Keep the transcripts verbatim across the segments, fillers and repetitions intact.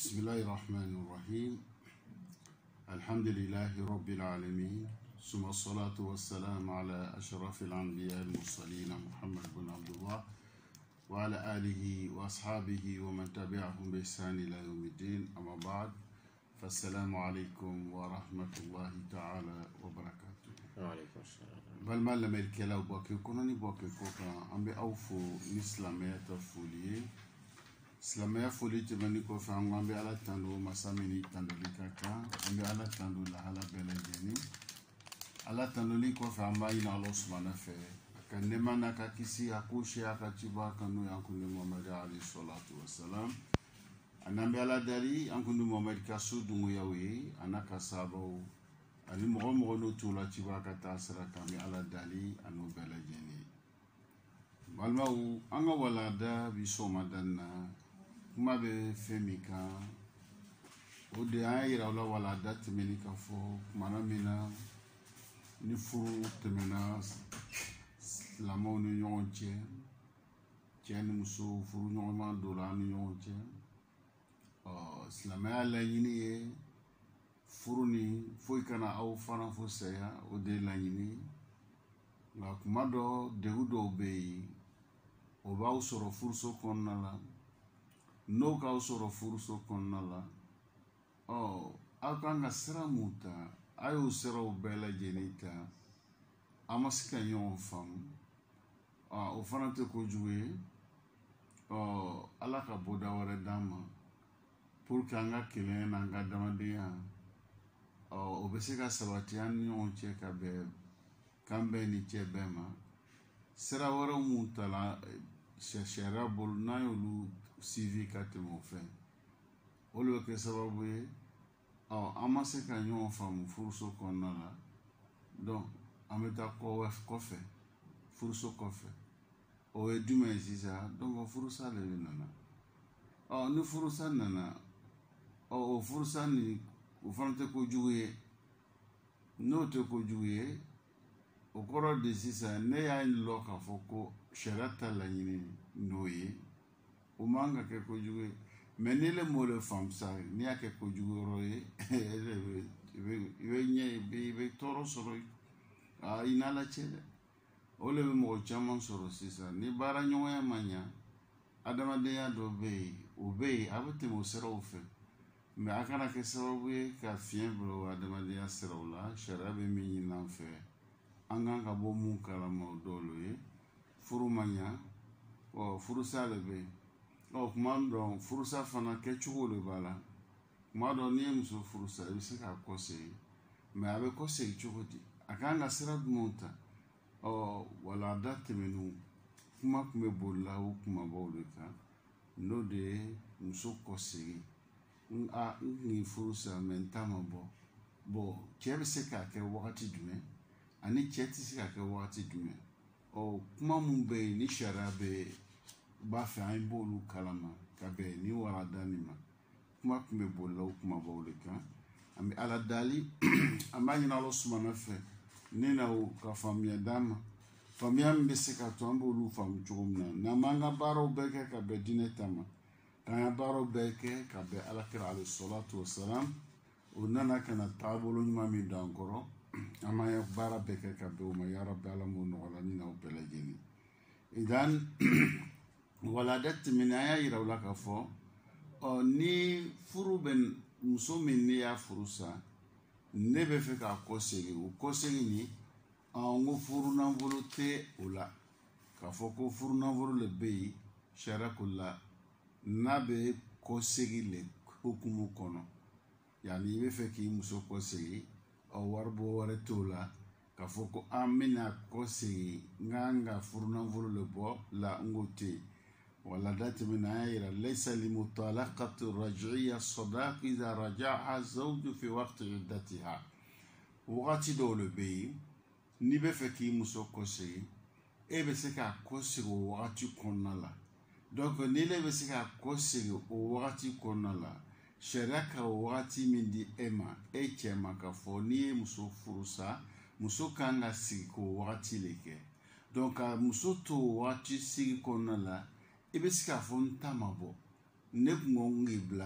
بسم الله الرحمن الرحيم. الحمد لله رب العالمين، ثم الصلاة والسلام على أشرف الأنبياء المرسلين محمد بن عبد الله وعلى آله وأصحابه ومن تبعهم بإحسان إلى يوم الدين. أما بعد، فالسلام عليكم ورحمة الله تعالى وبركاته. وعليكم السلام. بل ما لم يركلا وباكي كونني باكي كوكا أمبي أوفو إسلامية فولي silamɛya foli tɛmɛni kɔfɛ an ko an bɛ ala tando masa min ni tandoli ka kan, an bɛ ala tando lahala bɛɛ lajɛlen. Ala tandoli kɔfɛ an b'a ɲini Ala subahana fɛ a ka nɛɛma n'a ka kisi a k'o se a ka ciba kan n'o ye an kundi Muhamadi alayhi salatu wasalam. A n'an bɛ ala dali an kundi Muhamadi ka so dungoyaw ye a n'a ka sahabaw ani mɔgɔ mɔgɔ n'o t'o la ciba ka taa sira kan, an bɛ ala dali a n'o bɛɛ lajɛlen. Balimaw, an ka walanda bi sɔgɔmada in na kuma bɛ fɛn min kan o de an y'a yira aw la walanda tɛmɛni ka fɔ kumana min na ni furu tɛmɛna silamɛw ni ɲɔgɔn cɛ, cɛ ni muso furu ɲɔgɔnma donna an ni ɲɔgɔn cɛ. ɔ silamɛya laɲini ye furu ni foyi kana aw fana fo saya, o de laɲini. nka kuma dɔ degun dɔw bɛ yen o b'aw sɔrɔ furuso kɔnɔna la. n'o k'aw sɔrɔ furuso kɔnɔna la, ɔ aw kan ka sira mun ta, a y'o siraw bɛɛ lajɛlen ta, a ma se ka ɲɔgɔn faamu. ɔ o fana tɛ kojugu ye. ɔ ala ka bɔda wɛrɛ d'an ma pour que an ka kelenya n'an ka adamadenya ɔ o bɛ se ka sabati an ni ɲɔgɔn cɛ ka bɛn kan bɛɛ ni cɛ bɛɛ ma. sira wɛrɛw mun tala sariya bolo n'an y'olu sivi ka tɛmɛ o fɛ, olu bɛ kɛ sababu ye ɔ an ma se ka ɲɔgɔn faamu furuso kɔnɔna la. donc an bɛ taa kɔfɛ furuso kɔfɛ, o ye jumɛn ye sisan? donc furusa de bɛ nana. ɔ ni furusa nana, ɔ o furusa nin o fana tɛ kojugu ye. n'o tɛ kojugu ye, o kɔrɔ de sisan ne y'a lɔ k'a fɔ ko sariya ta laɲini n'o ye, o man ka kɛ kojugu ye. mɛ ni le m'o le faamu sa, n'i y'a kɛ kojugu yɔrɔ ye i bɛ ɲɛ i bɛ tɔɔrɔ sɔrɔ i n'ala cɛ dɛ. o le bɛ mɔgɔ caman sɔrɔ sisan, ni baara ɲɔgɔnya ma ɲa, adamadenya dɔ bɛ yen o bɛ yen a bɛ tɛmɛ o siraw fɛ, mɛ a kana kɛ sababu ye ka fiɲɛ bila o adamadenya siraw la. sariya bɛ min ɲini an fɛ, an kan ka bɔ mun kalama o dɔw lo ye. furu ma ɲa, ɔ furusa le bɛ yen. ɔ kuma dɔ furusa fana kɛcogo de b'a la. kuma dɔ n'i ye muso furusa i bɛ se k'a kɔ segin, mɛ a bɛ kɔ segin cogo di? a kan ka sira jumɛnw ta? ɔ walanda tɛmɛnenw kuma tun bɛ bolila o kumabaw de kan, n'o de ye muso kɔ segin. n a n tun ye furusa mɛ n ta ma bɔ. bɔn cɛ bɛ se k'a kɛ wagati jumɛn ani cɛ tɛ se k'a kɛ wagati jumɛn? ɔ kuma mun bɛ yen ni sariya bɛ b'a fɛ an ye b'olu kalama ka bɛn ni walanda nin ma. kuma tun bɛ bolila o kumabaw de kan. an bɛ ala dali an b'a ɲini Ala subahana fɛ ne na o ka faamuya d'an ma, faamuya min bɛ se ka to an b'olu faamu cogo min na. n'an b'an ka baaraw bɛɛ kɛ ka bɛn diinɛ ta ma, k'an ka baaraw bɛɛ kɛ ka bɛn alakira alayhi salatu wasalam, o nana ka na taabolo ɲuman min don an kɔrɔ, an b'an ka baara bɛɛ kɛ ka bɛn o ma. ya rabbi, ala m'o nɔgɔya ni n'aw bɛɛ lajɛlen. idan walada tɛmɛnen an y'a yira u la k'a fɔ ɔ ni furu bɛ muso min ne y'a furu sa, ne bɛ fɛ k'a kɔ segin. o kɔ segin nin n ko furu nafolo tɛ o la, k'a fɔ ko furu nafolo le bɛ yen sariya ko la, n'a bɛ kɔ segin le hukumu kɔnɔ. yanni i bɛ fɛ k'i muso kɔ segin, ɔ waribɔ wɛrɛ t'o la k'a fɔ ko an bɛna kɔ segin n kan ka furu nafolo le bɔ la, n ko tɛ yen. walada tɛmɛnen an y'a yira laysa limutalaqati raj'iyya sadaqu idha raja'aha zawju fi waqti iddatiha. wagati dɔw le bɛ yen n'i bɛ fɛ k'i muso kɔ segin, e bɛ se k'a kɔ segin o wagati kɔnɔna la. donc ni ne bɛ se k'a kɔ segin o wagati kɔnɔna la, sariya ka o wagati min di e ma, e cɛ ma, k'a fɔ n'i ye muso furusa, muso kan ka sigi k'o wagati le kɛ. donc ka muso to o wagati sigi kɔnɔna la, i bɛ se k'a fɔ n ta ma bɔ, ne kun ko n k'i bila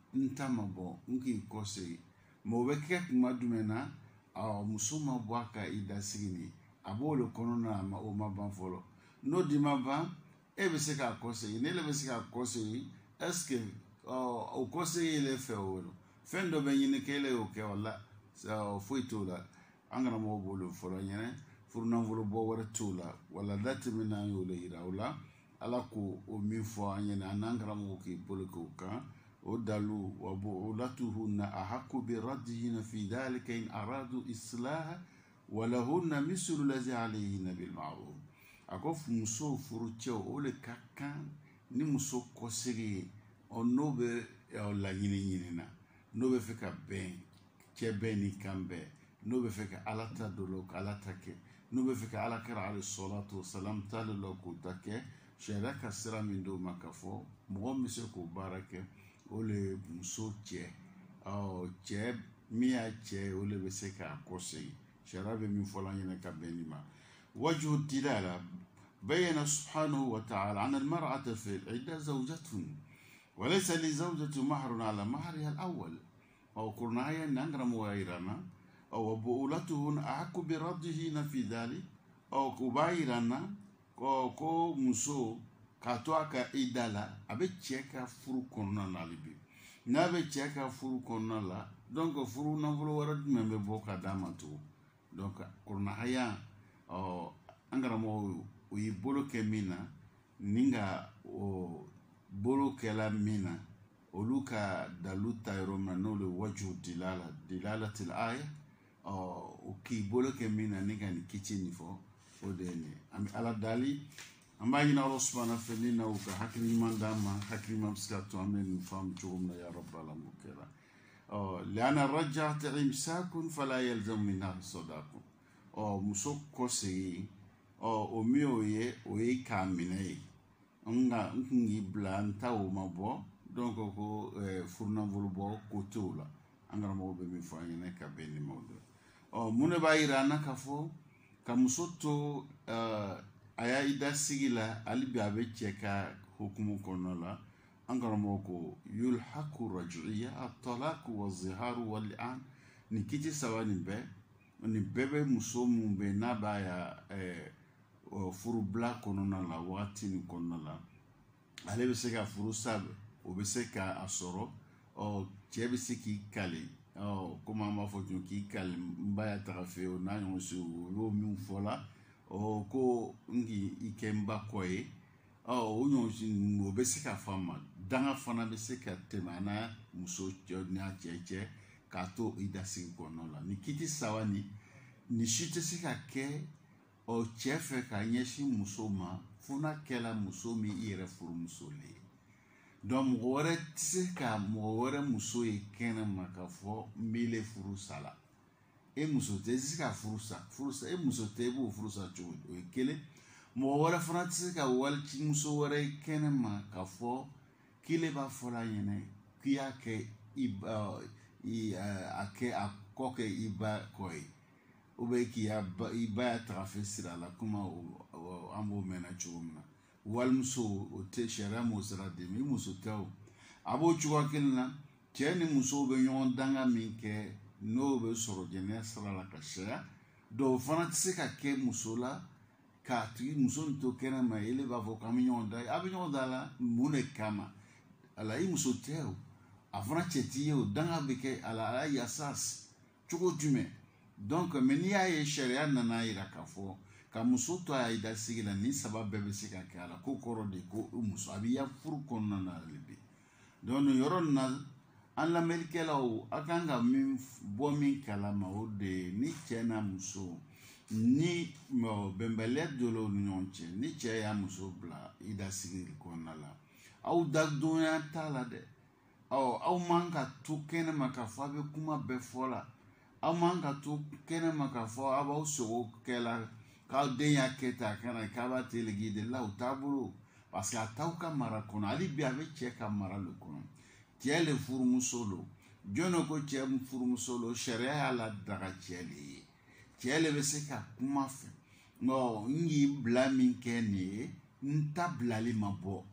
nta ma bɔ nki kɔse mo be kɛ kuma jumɛn na a muso ma bɔ a ka i da sigi ni a b'o le kɔnɔ na ma o ma ban fɔlɔ n'o di ma ban e bɛ se k'a kɔse ne le bɛ se k'a kɔse est-ce que o kɔse le fɛ o lo fɛn dɔ bɛ ɲini k'e le y'o kɛ wala foyi t'o la an kana mɔgɔw b'o fɔlɔ ɲɛnɛ furunafolo bɔ wɛrɛ t'o la wala dati min n'an y'o le yira o la ala ko o min fɔ an ɲɛna an n'an karamɔgɔ k'i bolo k'o kan o dalu wa bu'ulatuhunna ahaqqu bi raddihinna fi dhalika in aradu islaha wa lahunna mislu allazi alayhinna bil ma'ruf a ko muso furu cɛw o le ka kan ni muso kɔsegi ye ɔ n'o bɛ laɲini ɲini na n'o bɛ fɛ ka bɛn cɛ bɛɛ ni kan bɛɛ n'o bɛ fɛ ka ala ta dolo ka ala ta kɛ n'o bɛ fɛ ka ala kɛra alayhi salatu wasalam t'ale la k'o ta kɛ sariya ka sira min d'o ma ka fɔ mɔgɔ min bɛ se k'o baara kɛ o le muso cɛ ɔ cɛ min y'a cɛ o le bɛ se k'a kɔsegi sariya bɛ min fɔla an ɲɛna ka bɛn nin ma wajhu dilala bayyana subhanahu wa ta'ala anna al-mar'ata fi al-'idda zawjatun wa laysa li zawjati mahrun ala mahriha al-awwal aw qur'ana nangra muwairana aw bu'ulatuhun ahaqqu bi raddihinna fi dhalik aw kubairana ko ko muso ka to aka idala abe cɛ ka furu kɔnɔna na libi n'a bɛ cɛ ka furu kɔnɔna la donc furu nafolo wɛrɛ jumɛn bɛ bɔ ka d'a ma tugun donc kuranahaya ɔ an karamɔgɔ o y'i bolo kɛ min na ni ka o bolo kɛla min na olu ka dalu ta yɔrɔ min na n'o le waju dilala dilalatil aya ɔ o k'i bolo kɛ min na ni ka nin kici nin fɔ o de ye nin an bɛ ala dali an b'a ɲini Alahu subahana fɛ ni na u ka hakili ɲuman d'an ma hakili ɲuman bɛ se ka to an bɛ nin faamu cogo min na ya rabbal alamin kɛra ɔ li'anna raj'ata imsakun fala yalzamu minha sadaqun ɔ muso kɔsegi ɔ o min y'o ye o ye k'a minɛ ye n ka n kun k'i bila n ta o ma bɔ donc ko furunafolo bɔ ko t'o la an karamɔgɔ bɛ min fɔ an ɲɛna ka bɛn nin ma o la ɔ mun de b'a yira an na ka fɔ ka muso to a y'a i da sigi la hali bi a bɛ cɛ ka hukumu kɔnɔna la an karamɔgɔ ko yulhaqu raj'iyya at-talaq wa az-zihar wa al-li'an nin kiti saba nin bɛɛ nin bɛɛ bɛ muso mun bɛ n'a b'a ya furubila kɔnɔna la wagati nin kɔnɔna la ale bɛ se ka furu sa o bɛ se ka a sɔrɔ ɔ cɛ bɛ se k'i kale ɔ komi an b'a fɔ ten k'i kale n ba ya taga fɛ o n'a ɲɔgɔn se o y'o min fɔla ɔ ko n k'i kɛ n ba kɔ ye ɔ o ɲɔgɔn o bɛ se ka fɔ a ma danga fana bɛ se ka tɛmɛ a n'a muso cɛ n'a cɛ cɛ k'a to i da sigi kɔnɔna la ni kiti saba ni ni si tɛ se ka kɛ ɔ cɛ fɛ ka ɲɛsin muso ma fo n'a kɛla muso min i yɛrɛ furumuso le ye donc mɔgɔ wɛrɛ tɛ se ka mɔgɔ wɛrɛ muso ye kɛnɛ ma ka fɔ n b'i le furu sa la e muso tɛ i tɛ se ka furu sa furu sa e muso tɛ i b'o furu sa cogo di o ye kelen mɔgɔ wɛrɛ fana tɛ se ka walici muso wɛrɛ ye kɛnɛ ma ka fɔ k'ile b'a fɔla ɲɛna k'i y'a kɛ i ba a kɛ a kɔ kɛ i ba kɔ ye ou bien k'i i ba ya taga fɛ sira la kuma an b'o mɛnna cogo min na walimuso o tɛ sariya m'o sira di i muso tɛ o a b'o cogoya kelen na cɛ ni muso bɛ ɲɔgɔn danga min kɛ n'o bɛ sɔrɔ jɛnɛya sira la ka caya donc o fana tɛ se ka kɛ muso la k'a tigi muso nin to kɛnɛ ma ele b'a fɔ k'an bɛ ɲɔgɔn da a bɛ ɲɔgɔn da la mun de kama ala i muso tɛ o a fana cɛ t'i ye o danga bɛ kɛ ala ala yasas cogo jumɛn donc mais n'i y'a ye sariya nana yira k'a fɔ ka muso to a i da sigi la ni saba bɛɛ bɛ se ka kɛ a la ko kɔrɔ de ko muso a bɛ ya furu kɔnɔna na ale bi donc nin yɔrɔ nin na an lamɛnnikɛlaw a kan ka min bɔ min kalama o de ye ni cɛ n'a muso ni bɛnbaliya donna ni ɲɔgɔn cɛ ni cɛ y'a muso bila i da sigi kɔnɔna la aw dadonya t'a la dɛ ɔ aw man ka to kɛnɛ ma k'a fɔ a bɛ kuma bɛɛ fɔ la aw man ka to kɛnɛ ma k'a fɔ a b'aw sogo kɛla k'aw den y'a kɛ tan kana k'a b'a telegi de la o t'a bolo parce que a t'aw ka mara kɔnɔ hali bi a bɛ cɛ ka mara le kɔnɔ cɛ le furumuso lo jɔn ko cɛ furumuso lo sariya y'a la daga cɛ le ye cɛ le bɛ se ka kuma fɛ n y'i bila min kɛ nin ye n ta bilali ma bɔ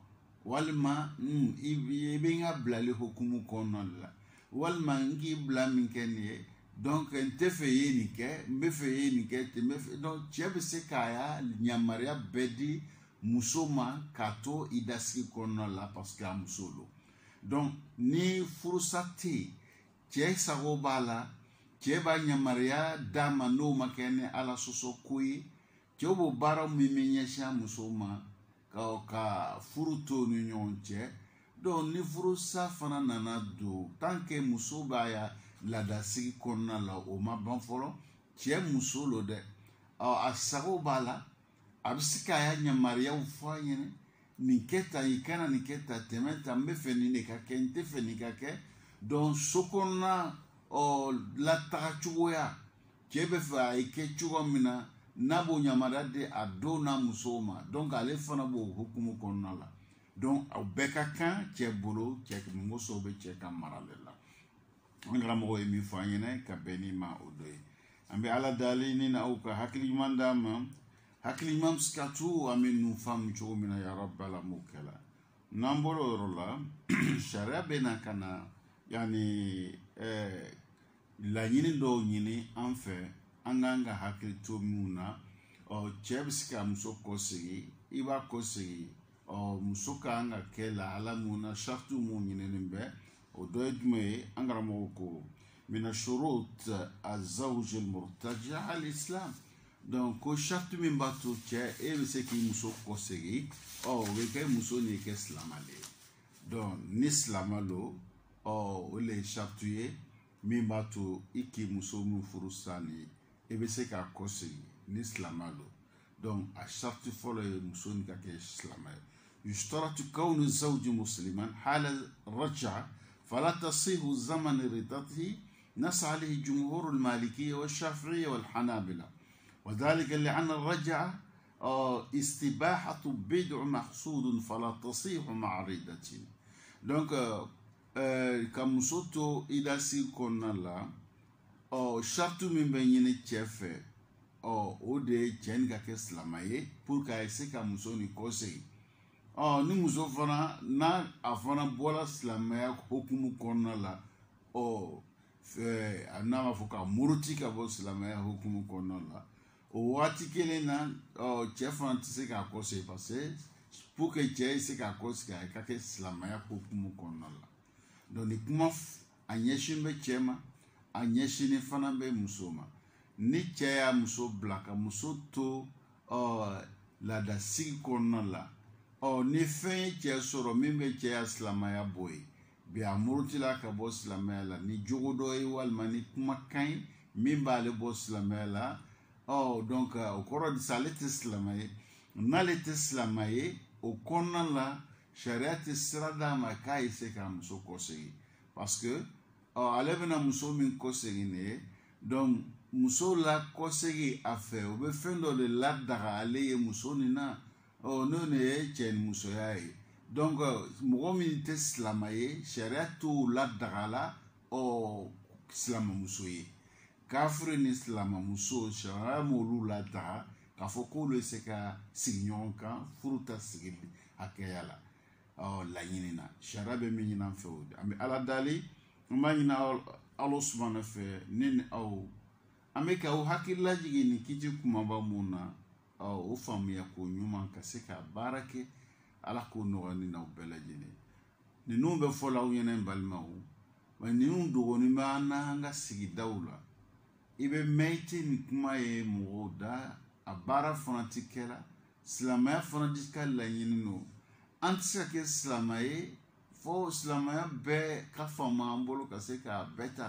walma mm ibe nga blale hukumu kono la walma ngi blami kenye donc nte feye ni ke mbe feye ni ke te me donc tiebe se kaya nyamaria bedi musoma kato idasi kono la parce que amusolo donc ni furusati tie sago bala tie ba nyamaria dama no makene ala soso kui tie obo bara miminyesha musoma ka ka furuto ni nyonche donc ni furusa fana nana do tanke musoba ya la dasi konna la o ma ban folo tie musolo de a sago bala abisika ya nyamaria ufa yene niketa ikana niketa temeta mbefeni ne kake ntefeni kake donc sokona o la tachuya kebe fa ikechuwa mina nabo nyamara de adona musoma donc ale fana bo hukumu konnala donc beka kan chebolo chek ngoso be cheka maralela ngara mo emi fanyene ka beni ma odoy ambe ala dali ni na uka hakili mandama hakili mam skatu amenu fam chomina ya rabbala mukala namboro rola sharia bena kana yani eh la nyini do nyini anfe anganga hakili tomuna o chebska muso kosigi iba kosigi o musoka anga kela alamuna shartu mu nyini nimbe o doedme angara moko min ashurut azawj almurtaja alislam donc ko shartu min batu che e se ki muso kosigi o we ke muso ni ke islamale donc ni islamalo o le shartuye min batu iki muso mu furusani e be se ka kosigi ni islamalo donc a shartu folo muso ni ka ke islamale يشترط كون الزوج مسلما حال الرجعة فلا تصيح زمن ردته نص عليه جمهور المالكية والشافعية والحنابلة وذلك لأن الرجعة استباحة بدع مقصود فلا تصيح مع ردته donc comme soto ida si konala o shartu min be nyine chefe o ode chen ka ke slamaye pour ka ese ka musoni kose oh ni muso fana na afana bola silamaya hukumu konna la o fe anama foka muruti ka bo silamaya hukumu konna la o wati kele na o chefan tse ka kose passer pour que che se ka kose ka ka ke silamaya hukumu konna la donc ni kuma anyeshin be chema anyeshin fana be musoma ni cheya muso blaka muso to o la da sig konna la o ni fen che soro mimbe che islamaya boy bi amurti la ka bo islamaya la ni jogodo e wal mani kuma kain mimba le bo islamaya la o donc o koro di salet islamaya na le islamaya o konna la shariat sirada ma kai se ka muso kosegi parce que o alebena muso min kosegi ne donc muso la kosegi afe o be fendo le ladara ale muso ni na oh non ne chen musoyai donc mo mi te islamaye shariatu la dagala o islam musoye kafre ni islam muso shara mo lu la da ka foko le seka signon kan fruta sigili akayala o la yinina sharabe mi yina fewde ambe ala dali ma yina Allah subhanahu fa nin aw ameka o hakilla jigini kiti kuma ba muna o famu ya ko nyuma ka se ka barake ala ko no ni na belajini ni no be fola u yenen balmaw ma ni un do ni ma na nga sigi dawla ibe meiti ni kuma ye moda abara fanatikela islamaya fanatikala la yinino antisa ke islamaye fo islamaya be ka fama ambolo ka se ka beta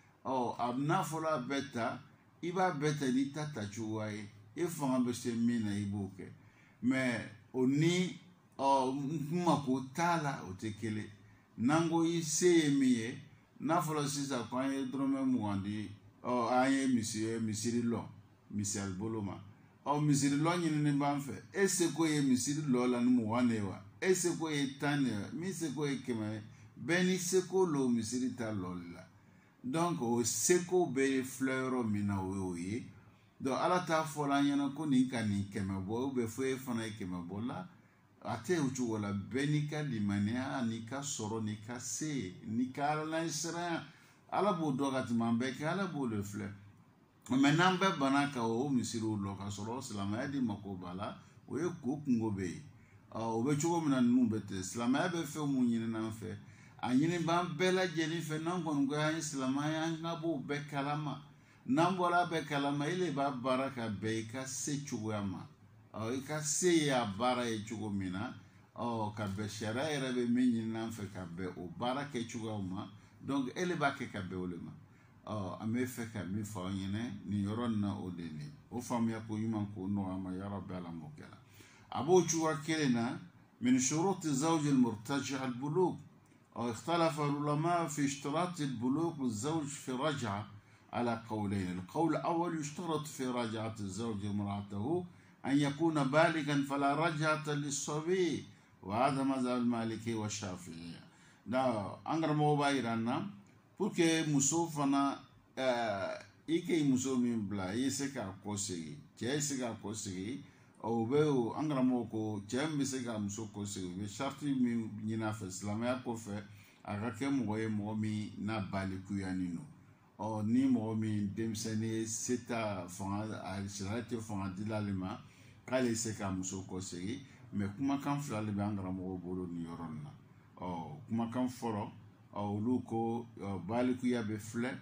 o abna fola beta iba beta ni tata chuwaye e fanga be se mina ibuke mais oni o mako tala o tekele nango ise miye na folo sisa kwa ye drome muandi o aye monsieur misiri lo misal boloma o misiri lo nyine ne banfe ese ko ye misiri lo la nu wanewa ese ko ye tane mi se ko ye kema beni se ko lo misiri ta lolla donc o seko be fleur mina oye do ala ta fola nyana ko ni kan ni kema bo be fo e fana kema bola ate uchu wala benika limania nika soro nika se nika ala isra ala bo doga timambe ka ala bo le fle maintenant be banaka o misiru lo ka soro silama di makobala o ye ko kungo be o be chugo mina nu bete silama be fe mu nyine na fe anyine ban bela jeni fe nan kon go ya silama ya ngabo be kalama nambola be kalama ile ba baraka be ka se chugo ama o ka se ya bara e chugo mina o ka be shara era be minyi nan fe ka be o baraka e chugo ma donc ele ba ke ka be olema o ame fe ka mi fa nyine ni yoron na odeni o fam ya ko yuma ko no ama ya rabbi ala mokela ابو chuwa kelena من شروط الزوج المرتجع البلوغ او اختلف العلماء في اشتراط البلوغ الزوج في رجعه على قولين القول الاول يشترط في رجعه الزوج امراته أن يكون بالغا فلا رجعة للصبي وهذا مذهب المالكي والشافعية. دا أنغر موبايرانا بوكي مسوفنا إيكي مسومين بلا يسكا كوسي تيسكا كوسي أو بيو أنغر موكو تيم بسكا مسو كوسي بشرطي من ينافس إسلامي كوفي أغاكي موغي مومي نابالكو يانينو أو ني مومي دمسني ستا فanga أشراتي فanga دلالما kale se ka muso ko segi me kuma kan fila le bangara mo bolo ni yoronna o kuma kan foro o luko baliku ya be fle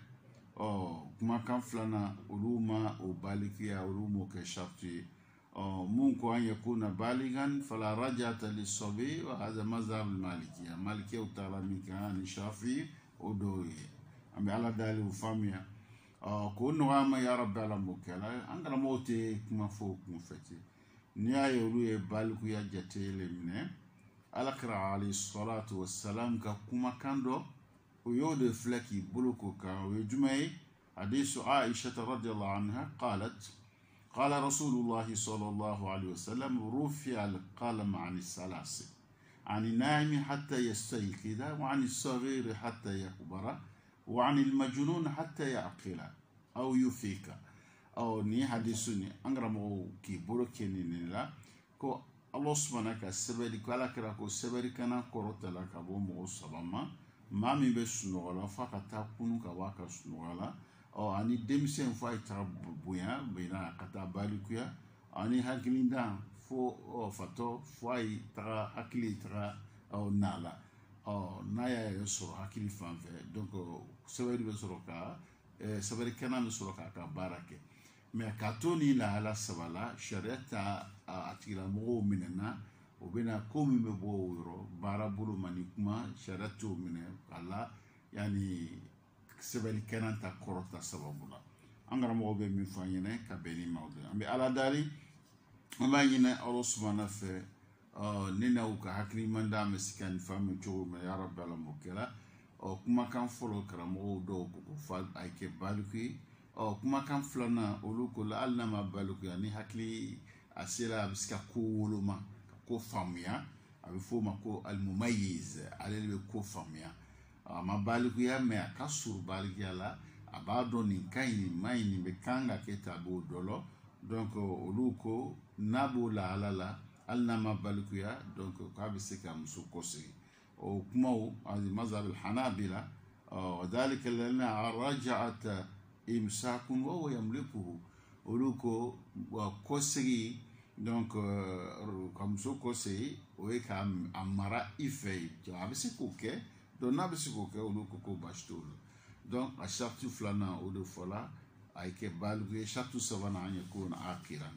o kuma kan fila na uluma o baliku ya ulumo ke sharti o mun ko an yakuna baligan fala rajata lisabi wa hadha mazhab al-malikiyya malikiyya utalamika ni shafi o dori ambe ala dali ufamia o ko no ama ya rabbi ala mukala angara mote kuma fo kuma feti niya yolu e balku ya jatele mine alakra alayhi salatu wassalam ka kuma kando o yode flaki buluko ka o jumay hadithu Aisha radhiyallahu anha qalat qala rasulullah sallallahu alayhi wasallam rufi'a al-qalam 'an as-salasi 'an an-na'imi hatta yastayqidha wa 'an as-saghir hatta yakbara wa 'an al-majnun hatta ya'qila aw yufika أو ني حديثني أنغرامو كي بروكيني نلا كو الله سبحانه كسبري كلا كلا كو سبري كنا كروتا لا كابو مو سبما ما مي بسنوغلا فكتا كونو كواكا سنوغلا أو أني ديمسين فاي تربويا بينا كتا بالكويا أني هاكليندا فو أو فتو فاي ترا أكلي ترا أو نالا أو نايا يسرو أكلي فانفه دونك سبري بسروكا سبري كنا بسروكا كباركه mais katoni la ala sabala shariata atira mo minena obena komi me bo woro barabulu manikuma shariatu mine ala yani sebeli kenanta korota sababula angara mo be mi fanyene ka beni mawde ambe ala dali ambayina Allah subhanahu fe nina uka hakri manda mesikan famu cho me ya rabbi ala mokela o kuma kan folo karamo do ko fa ayke balki o kuma kan flana oluko la alna ma baluko yani hakli asira biska ko woloma ko famia abi fo ma ko al mumayyiz alele ko famia ma baluko ya me ka sur balgia la abado ni kaini mai ni be kanga keta bo dolo donc oluko nabo la alala alna ma baluko ya donc ka bisika musu kosi o kuma o az mazhab al hanabila o dalika lana raja'at imsakun wa yamliku oluko kosegi donc comme so kosegi o e ka amara ife to abisi koke do na abisi koke oluko ko bashtol donc a chatu flana o de fola ay ke balgu chatu savana anya ko na akiran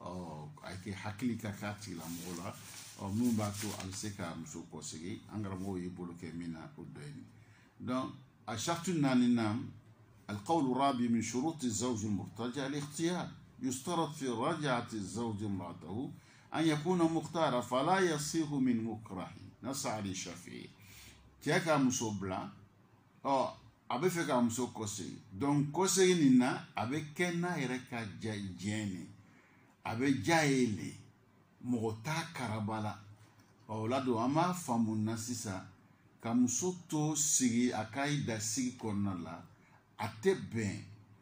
o ay ke hakili ka kati la mola o numba to alseka muso kosegi angara mo yibolo ke mina o doyni donc a chatu naninam القول الرابع من شروط الزوج المرتجع الاختيار يشترط في رجعة الزوج امرأته أن يكون مختارا فلا يصيغ من مكره نص على الشافعي تيكا مسوبلا أو أبي فيكا مسو كوسي دون كوسي نينا أبي كنا يركا جايجيني أبي جايلي مغتا كربالا أو لادو أما فامونا سيسا كمسو تو سيغي أكاي دا سيغي كونالا ate ben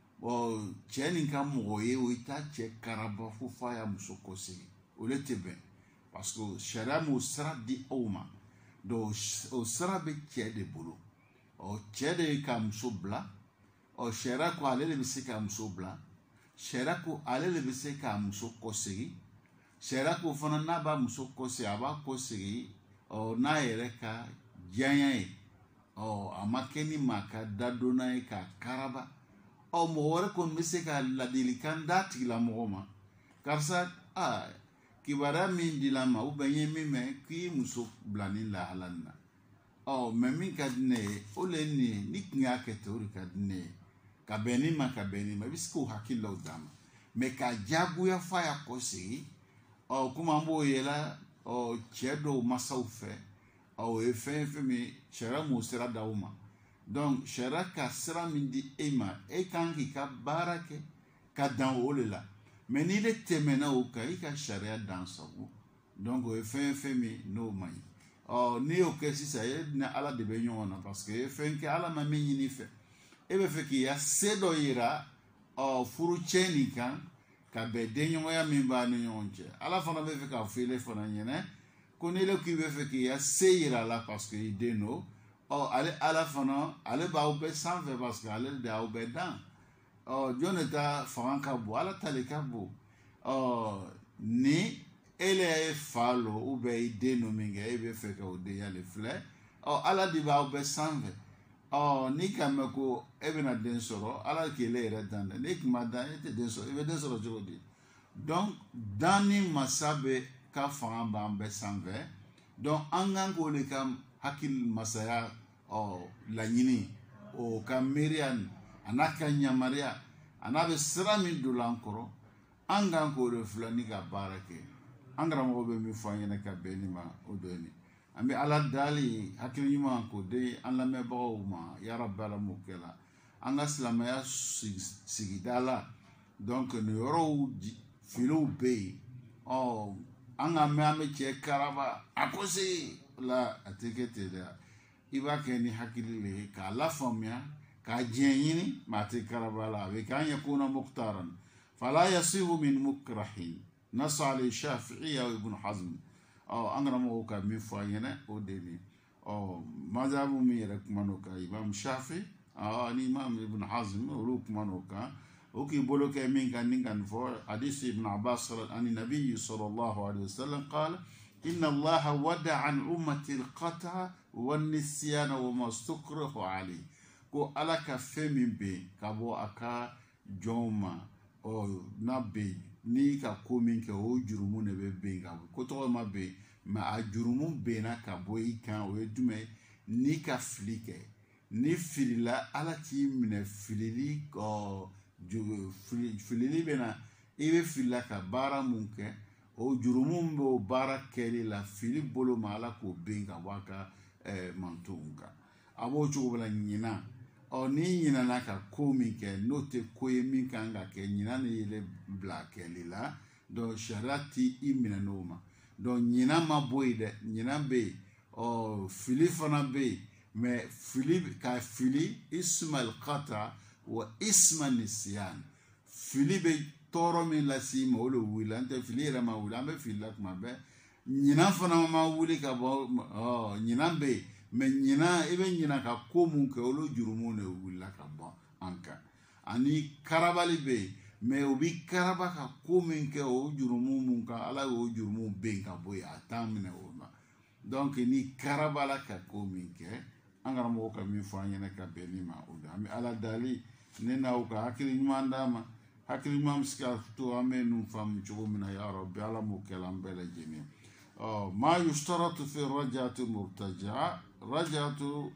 o cheni ka moye o ita che karaba fu fa ya musoko se o le te ben parce que sariya m'o sira di aw ma donc o sira bɛ cɛ de bolo ɔ cɛ de ye ka muso bila ɔ sariya ko ale de bɛ se ka muso bila sariya ko ale de bɛ se ka muso kɔsegin sariya ko fana n'a b'a muso kɔsegin a b'a kɔsegin ɔ n'a yɛrɛ ka diyaɲa ye ɔ a ma kɛ ni maa ka dadonna ye k'a karaba ɔ mɔgɔ wɛrɛ kɔni bɛ se ka ladilikan d'a tigilamɔgɔ ma karisa aa kibaruya min dila ma ou bien n ye min mɛn k'i muso bila ni lahala nin na ɔ mɛ min ka di ne ye o le ye nin ye ni tun y'a kɛ ten o de ka di ne ye ka bɛn ni ma ka bɛn ni ma i bɛ se k'o hakililaw d'a ma mɛ ka diyagoya f'a y'a kɔsegin ɔ komi an b'o yɛlɛ ɔ cɛ dɔw masaw fɛ ɔ o ye fɛn ye fɛn min sariya m'o sira d'aw ma donc sariya ka sira min di e ma e kan k'i ka baara kɛ ka dan o le la mɛ n'i de tɛmɛna o kan i ka sariya dan sago donc o ye fɛn ye fɛn min n'o man ɲi ɔ n'i y'o kɛ sisan e ni ala de bɛ ɲɔgɔn na parce que e ye fɛn kɛ ala ma min ɲini fɛ e bɛ fɛ k'i ya se dɔ yira ɔ furu cɛ nin kan ka bɛn denɲɔgɔnya min b'a ni ɲɔgɔn cɛ ala fana bɛ fɛ k'a fɔ ile fana ɲɛna ko n'ile k'i bɛ fɛ k'i ya se yira a la parce que i den don ɔ ale ala fana ale b'aw bɛɛ sanfɛ parce que ale de y'aw bɛɛ dan ɔ jɔn de ta fanga ka bon ala ta de ka bon ɔ ni ele ye fa lo ou bien i den do min kɛ e bɛ fɛ ka o den ya le filɛ ɔ ala de b'aw bɛɛ sanfɛ ɔ n'i ka mɛn ko e bɛna den sɔrɔ ala k'ele yɛrɛ dan dɛ n'e tun ma dan e tɛ den sɔrɔ i bɛ den sɔrɔ cogo di donc dan ni masa bɛ ka fanga b'an bɛɛ sanfɛ donc an kan k'o de ka hakili masaya ɔ laɲini o ka miiriya a n'a ka yamaruya a n'a bɛ sira min don an kɔrɔ an kan k'o de filɛ ni ka baara kɛ an karamɔgɔ bɛ min fɔ an ɲɛna ka bɛn nin ma o dɔ ye nin an bɛ ala dali hakili ɲuman k'o di an lamɛnbagaw ma yarabi ala m'o kɛ la an ka silamɛya sigida la donc nin yɔrɔw filiw bɛ yen ɔ an ka mɛn an bɛ cɛ karaba a ko se la a tɛ kɛ ten dɛ i b'a kɛ ni hakili le ye k'a lafaamuya k'a diɲɛ ɲini maa tɛ karaba la a bɛ k'an ye kuna muktaran fala yasihu min mukrahin nasa ale shafi'i ya ibn hazm ɔ an karamɔgɔw ka min fɔ an ɲɛna o de ni ɔ mazhabu min yɛrɛ kuma n'o kan imam shafi ani imam ibn hazm olu kuma n'o kan o k'i bolo kɛ min kan ni kan fɔ hadisi ibn abbas ani nabi sallallahu alaihi wasallam qala inna allaha wada an ummati alqata wa nisyana wa ma stukrihu alayhi ko ala ka fɛn min bɛ ka bɔ a ka jɔnw ma ɔ n'a bɛ yen n'i ka ko min kɛ o jurumu de bɛ bɛn ka bɔ ko tɔgɔ ma bɛn mɛ a jurumu bɛnna ka bɔ i kan o ye jumɛn n'i ka fili kɛ ni filila ala t'i minɛ filili ɔ filili bɛ na i bɛ filila ka baara mun kɛ o jurumu bɛ o baara kɛli la fili bolo ma ala k'o bɛn ka bɔ a ka ɛɛ mantonw kan a b'o cogo la ɲinan ɔ n'i ɲinana ka ko min kɛ n'o tɛ ko ye min kan ka kɛ ɲinan de yɛlɛ bila kɛli la donc sariya ti i minɛ n'o ma donc ɲinan ma bɔ yen dɛ ɲinan bɛ yen ɔ fili fana bɛ yen mɛ fili ka fili ismail kata wa isma nisiyan fili bɛ tɔɔrɔ min lase i ma o de wuli an tɛ fili yɛrɛ ma wuli an bɛ fili la tuma bɛɛ ɲinan fana ma wuli ka bɔ ɔ ɲinan bɛ yen mɛ ɲinan i bɛ ɲinan ka ko mun kɛ olu jurumu de wulila ka bɔ an kan ani karabali bɛ yen mɛ o bɛ karaba ka ko min kɛ o jurumu mun kan ala y'o jurumu bɛn ka bɔ yen a t'an minɛ o ma donc ni karabala ka ko min kɛ an karamɔgɔ ka min fɔ an ɲɛna ka bɛn ni ma o de an bɛ ala dali ne n'aw ka hakili ɲuman d'a ma hakili ɲuman bɛ se ka to an bɛ ninnu faamu cogo min na yarabi ala m'o kɛ an bɛɛ lajɛlen ɔ ma yustaratu fi raj'ati murtaja raj'atu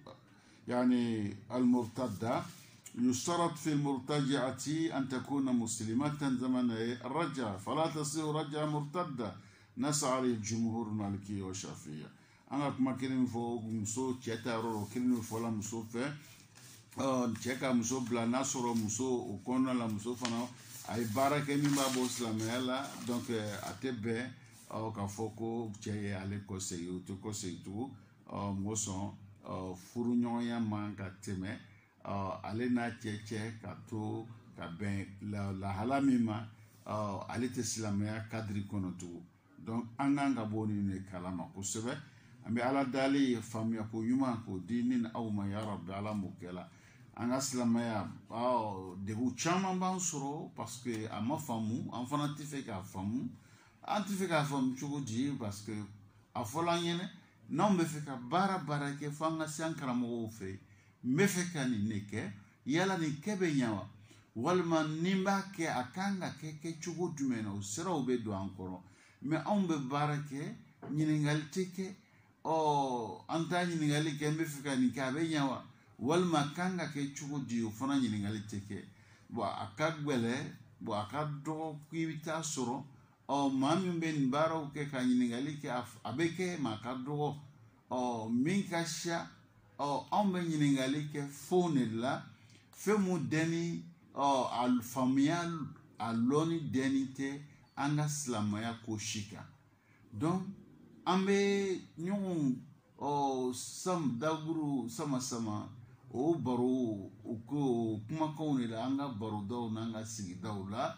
yani al-murtadda يشترط في المرتجعة أن تكون مسلمة زمن الرجعة فلا تصير رجعة مرتدة نسعى للجمهور المالكية والشافعية أنا كما كلمة فوق مسو تشتارو كلمة فولا مسو فه تشكا مسو بلا نصر مسو وكونا لا مسو فنا أي بارك من باب الإسلام يلا donc أتبع أو كفوكو تشي على كوسيو تكوسيو موسون فرونيون يا مان كتمه ale n'a cɛ cɛ ka to ka bɛn lahala min ma ale tɛ silamɛya kadiri kɔnɔ tugun donc an kan ka bɔ nin de kalama kosɛbɛ an bɛ ala dali faamuya ko ɲuman k'o di ni aw ma ya rabbi ala m'o kɛla an ka silamɛya degun caman b'an sɔrɔ parce que a ma faamu an fana tɛ fɛ k'a faamu an tɛ fɛ k'a faamu cogo di parce que a fɔla an ɲɛna n'anw bɛ fɛ ka baara baara kɛ fo an ka se an karamɔgɔw fɛ n bɛ fɛ ka nin de kɛ yala nin kɛ bɛ ɲa wa walima ni n b'a kɛ a kan ka kɛ kɛcogo jumɛn na o siraw bɛ don an kɔrɔ mais anw bɛ baara kɛ ɲininkali tɛ kɛ ɔ an t'a ɲininkali kɛ n bɛ fɛ ka nin kɛ a bɛ ɲa wa walima kan ka kɛ cogo di o fana ɲininkali tɛ kɛ bon a ka gɛlɛ bon a ka dɔgɔ k'i bɛ taa sɔrɔ ɔ maa min bɛ nin baaraw kɛ ka ɲininkali kɛ a bɛ kɛ maa ka dɔgɔ ɔ min ka siya ɔ anw bɛ ɲininkali kɛ fɛnw de la fɛn mun dɛni ɔ a faamuya a lɔnni dɛni tɛ an ka silamɛya ko si kan donc an bɛ ɲɔgɔn ɔ sam daburu sama sama o baro o ko kumakanw de la an ka barodaw n'an ka sigidaw la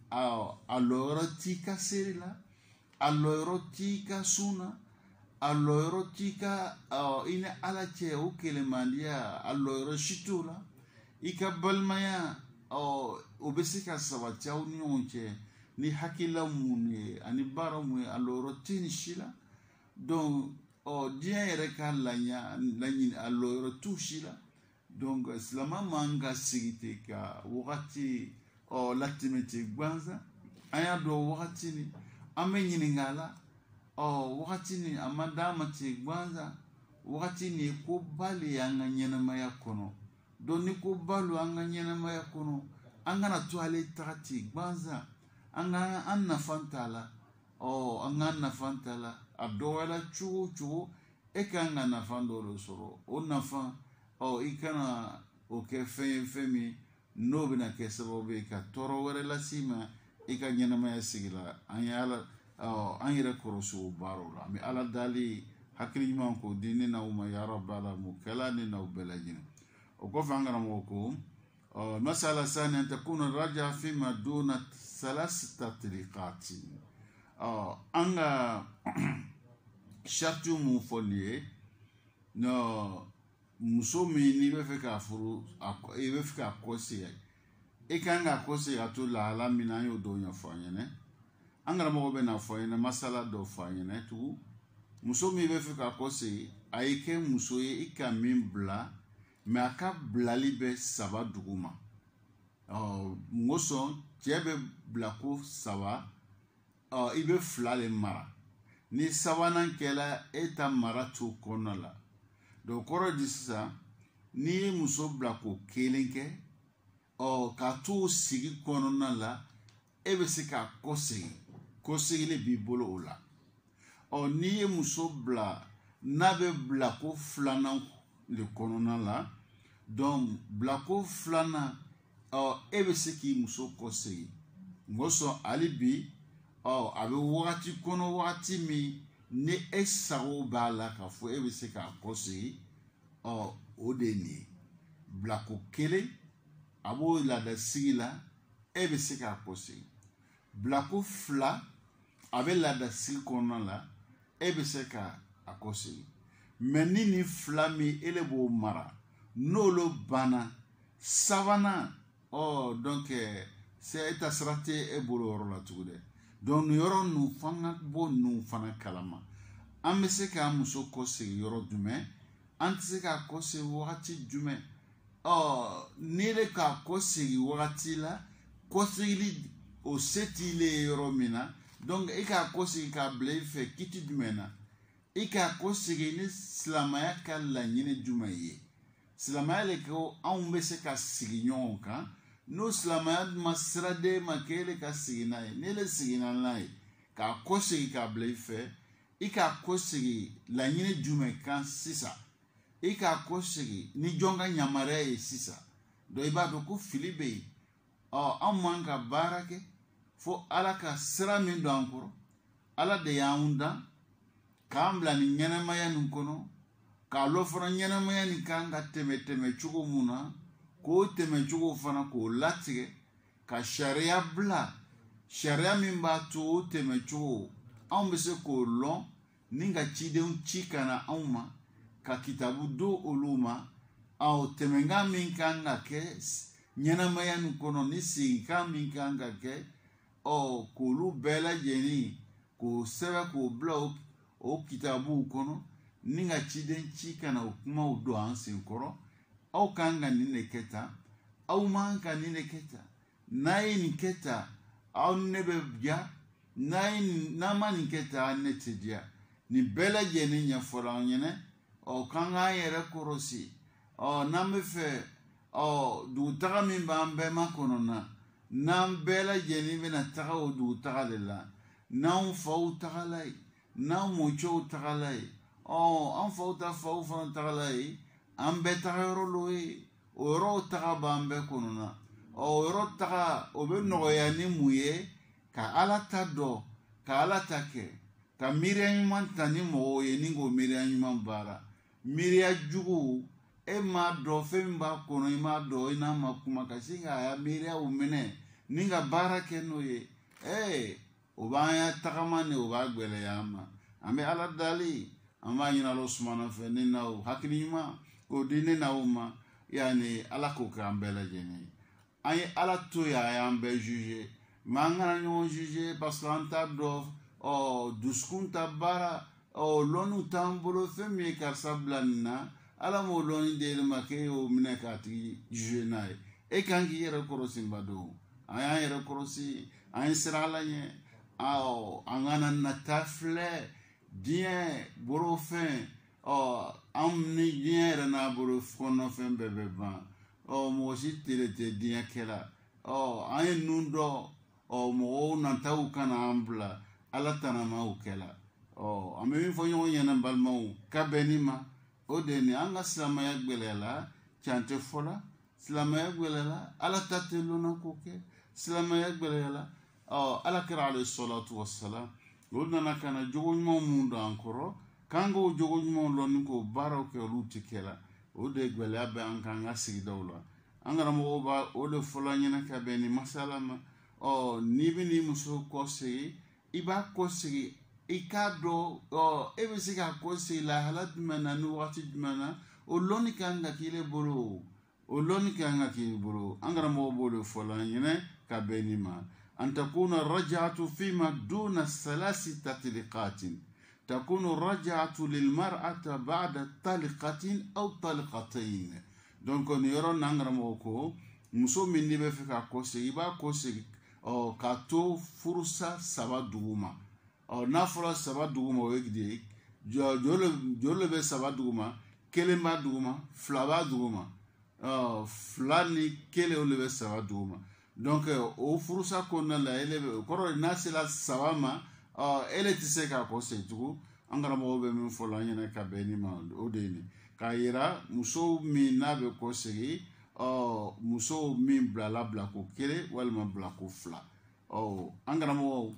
a lɔyɔrɔ t'i ka seere la a lɔyɔrɔ t'i ka sun na a lɔyɔrɔ t'i ka i ni ala cɛ o kɛlɛmandenya a lɔyɔrɔ si t'o la i ka balimaya o bɛ se ka sabati aw ni ɲɔgɔn cɛ ni hakilila mun ye ani baara mun ye a lɔyɔrɔ tɛ nin si la donc ɔ diɲɛ yɛrɛ ka laɲini a lɔyɔrɔ t'u si la donc silamɛ man ka sigi ten ka wagati ɔ latɛmɛ ten gansan an y'a dɔn wagati ni an bɛ ɲininka a la ɔ wagati ni a ma d'a ma ten gansan wagati ni ko ba le y'an ka ɲɛnamaya kɔnɔ donc ni ko ba lo an ka ɲɛnamaya kɔnɔ an kana to ale taga ten gansan an ka an nafa t'a la ɔ an ka nafa t'a la a dɔgɔyala cogo o cogo e kan ka nafa dɔ de sɔrɔ o nafa ɔ i kana o kɛ fɛn ye fɛn min n'o bɛna kɛ sababu ye ka tɔɔrɔ wɛrɛ lase ma i ka ɲɛnamaya sigi la an ye ala an yɛrɛ kɔrɔsi o baaraw la an bɛ ala dali hakili ɲuman k'o di ne n'aw ma ya rabbi ala m'o kɛla ne n'aw bɛɛ lajɛlen o kɔfɛ an karamɔgɔ ko masala sani an takuna raja fima duna salasita tiriqati an ka saritiw mun fɔli ye muso min n'i bɛ fɛ k'a furu i bɛ fɛ k'a kɔsegin i kan k'a kɔsegin ka to lahala min na an y'o dɔw ɲɛfɔ an ɲɛna an karamɔgɔ bɛ n'a fɔ an ɲɛna masala dɔ fɔ an ɲɛna tugun muso min bɛ fɛ k'a kɔsegin a y'i kɛ muso ye i ka min bila mais a ka bilali bɛ saba dugu ma ɔ n ko sɔn cɛ bɛ bila ko saba ɔ i bɛ fila de mara ni sabanan kɛla e ta mara t'o kɔnɔna la donc kɔrɔ di sisan n'i ye muso bila ko kelen kɛ ɔ ka t'o sigi kɔnɔna la e bɛ se k'a kɔsegin kɔsegin b'i bolo o la ɔ n'i ye muso bila n'a bɛ bila ko filanan de kɔnɔna la donc bila ko filanan ɔ e bɛ se k'i muso kɔsegin n ko sɔn hali bi ɔ a bɛ wagati kɔnɔ wagati min ni e sago b'a la k'a fɔ e bɛ se k'a kɔsegin ɔ o de ye nin ye bilako kelen a b'o laadasigi la e bɛ se k'a kɔsegin bilako fila a bɛ laadasigi kɔnɔna la e bɛ se k'a kɔsegin mais ni nin fila min e le b'o mara n'olu banna sabanan ɔ donc c'est e ta sira tɛ e bolo yɔrɔ la tugun dɛ donc nin yɔrɔ ninnu f'an ka bɔ ninnu fana kalama an bɛ se k'a muso kɔsegin yɔrɔ jumɛn an tɛ se k'a kɔsegin wagati jumɛn ɔ n'i le k'a kɔsegin wagati la kɔsegili o se t'i le ye yɔrɔ min na donc i k'a kɔsegin k'a bila i fɛ kiti jumɛn na i k'a kɔsegin ni silamɛya ka laɲini jumɛn ye silamɛya le ko anw bɛ se ka sigi ɲɔgɔn kan n'o silamɛya ma sira d'e ma k'e le ka sigi n'a ye n'e le sigira n'a ye k'a kɔsegin k'a bila i fɛ i k'a kɔsegin laɲini jumɛn kan sisan i k'a kɔsegin ni jɔn ka yamaruya ye sisan donc i b'a dɔn ko fili bɛ yen ɔ anw man ka baara kɛ fo ala ka sira min don an kɔrɔ ala de y'anw dan k'an bila nin ɲɛnamaya nin kɔnɔ k'a lɔ fana ɲɛnamaya nin kan ka tɛmɛ tɛmɛ cogo mun na k'o tɛmɛ cogo fana k'o latigɛ ka sariya bila sariya min b'a to o tɛmɛ cogo anw bɛ se k'o lɔn ni ka cidenw ci ka na anw ma ka kitabu do olu ma ɔ tɛmɛnkan min kan ka kɛ ɲɛnamaya nin kɔnɔ ni sigikan min kan ka kɛ ɔ k'olu bɛɛ lajɛlen k'o sɛbɛn k'o bila o kitabuw kɔnɔ ni ka ciden ci ka na o kumaw don an senkɔrɔ aw kan ka nin de kɛ tan aw man ka nin de kɛ tan n'a ye nin kɛ tan aw ni ne bɛ diya n'a ye nin n'a ma nin kɛ tan ne tɛ diya nin bɛɛ lajɛlen ɲɛfɔra an ɲɛna ɔ k'an k'an yɛrɛ kɔrɔsi ɔ n'an bɛ fɛ ɔ dugutaga min b'an bɛɛ makɔnɔ na n'an bɛɛ lajɛlen bɛna taga o dugutaga de la n'anw faw tagala ye n'an mɔcɛw tagala ye ɔ an faw ta faw fana tagala ye an bɛɛ taga yɔrɔ lo ye o yɔrɔw taga b'an bɛɛ kɔnɔ na ɔ o yɔrɔ taga o bɛ nɔgɔya ni mun ye ka ala ta dɔn ka ala ta kɛ ka miiriya ɲuman ta ni mɔgɔw ye ni k'o miiriya ɲuman baara miiriya jugu e m'a dɔn fɛn min b'a kɔnɔ i m'a dɔn i n'a ma kuma ka sin k'a miiriyaw minɛ ni ka baara kɛ n'o ye ee o b'an ya tagama ni o b'a gwɛlɛya an ma an bɛ ala dali an b'a ɲini ala sumana fɛ ne n'aw hakili ɲuman k'o di ne n'aw ma yanni ala k'o kɛ an bɛɛ lajɛlen ye an ye ala to yen a y'an bɛɛ juge mɛ an kana ɲɔgɔn juge parce que an t'a dɔn ɔ dusukun ta baara ɔ lɔnniw t'an bolo fɛn min ye karisa bila nin na ala m'o lɔnni d'e ma k'e y'o minɛ k'a tigi juge n'a ye e kan k'i yɛrɛ kɔrɔsi n badenw an y'an yɛrɛ kɔrɔsi an ye siran ala ɲɛ ɔ an kana nata filɛ diɲɛ bolofɛn ɔ an ni diɲɛ yɛrɛ n'a bolo kɔnɔfɛn bɛɛ bɛ ban ɔ mɔgɔ si tere tɛ diɲɛ kɛla ɔ an ye nun dɔn ɔ mɔgɔw nataw kana an bila ala tanama o kɛla ɔ an bɛ min fɔ ɲɔgɔn ɲɛna balimaw ka bɛn ni ma o de ni an ka silamɛya gwɛlɛyala can tɛ fɔla silamɛya gwɛlɛyala ala ta tɛ lɔnna k'o kɛ silamɛya gwɛlɛyala ɔ ala kɛra ale sɔlatu wasalam o nana ka na jogo ɲumanw mun don an kɔrɔ k'an k'o jogo ɲumanw lɔn ni k'o baaraw kɛ olu tɛ kɛla o de gwɛlɛya bɛ an kan an ka sigidaw la an karamɔgɔw b'a o de fɔla ɲɛna ka bɛn ni masala ma ɔ n'i bɛ n'i muso kɔsegi i b'a kɔsegi i k'a dɔn ɔ e bɛ se k'a kɔsegi lahala jumɛn na ni wagati jumɛn na o lɔnni kan ka k'i bolo o lɔnni kan ka k'i bolo an karamɔgɔw b'o de fɔla ɲɛna ka bɛn ni ma an takuna raja'atu fima duna salasi tatliqatin takunu raja'atu lil mar'ati ba'da taliqatin aw taliqatayn donc ni yɔrɔ n'an karamɔgɔ ko muso min n'i bɛ fɛ k'a kɔsegi i b'a kɔsegi ɔ k'a to furusa saba dugu ma ɔ n'a fɔra saba dugu ma o ye de jɔ jɔ le bɛ saba dugu ma kelen b'a dugu ma fila b'a dugu ma ɔ fila ni kelen o le bɛ saba dugu ma donc o furusa kɔnɔna la ele bɛ o kɔrɔ n'a sera saba ma ɔ ele tɛ se k'a kɔsegi tugun an karamɔgɔw bɛ min fɔ la an ɲɛna ka bɛn ni ma o de ye nin k'a yira muso min n'a bɛ kɔsegi ɔ muso min bilala bilako kelen walima bilako fila ɔ an karamɔgɔw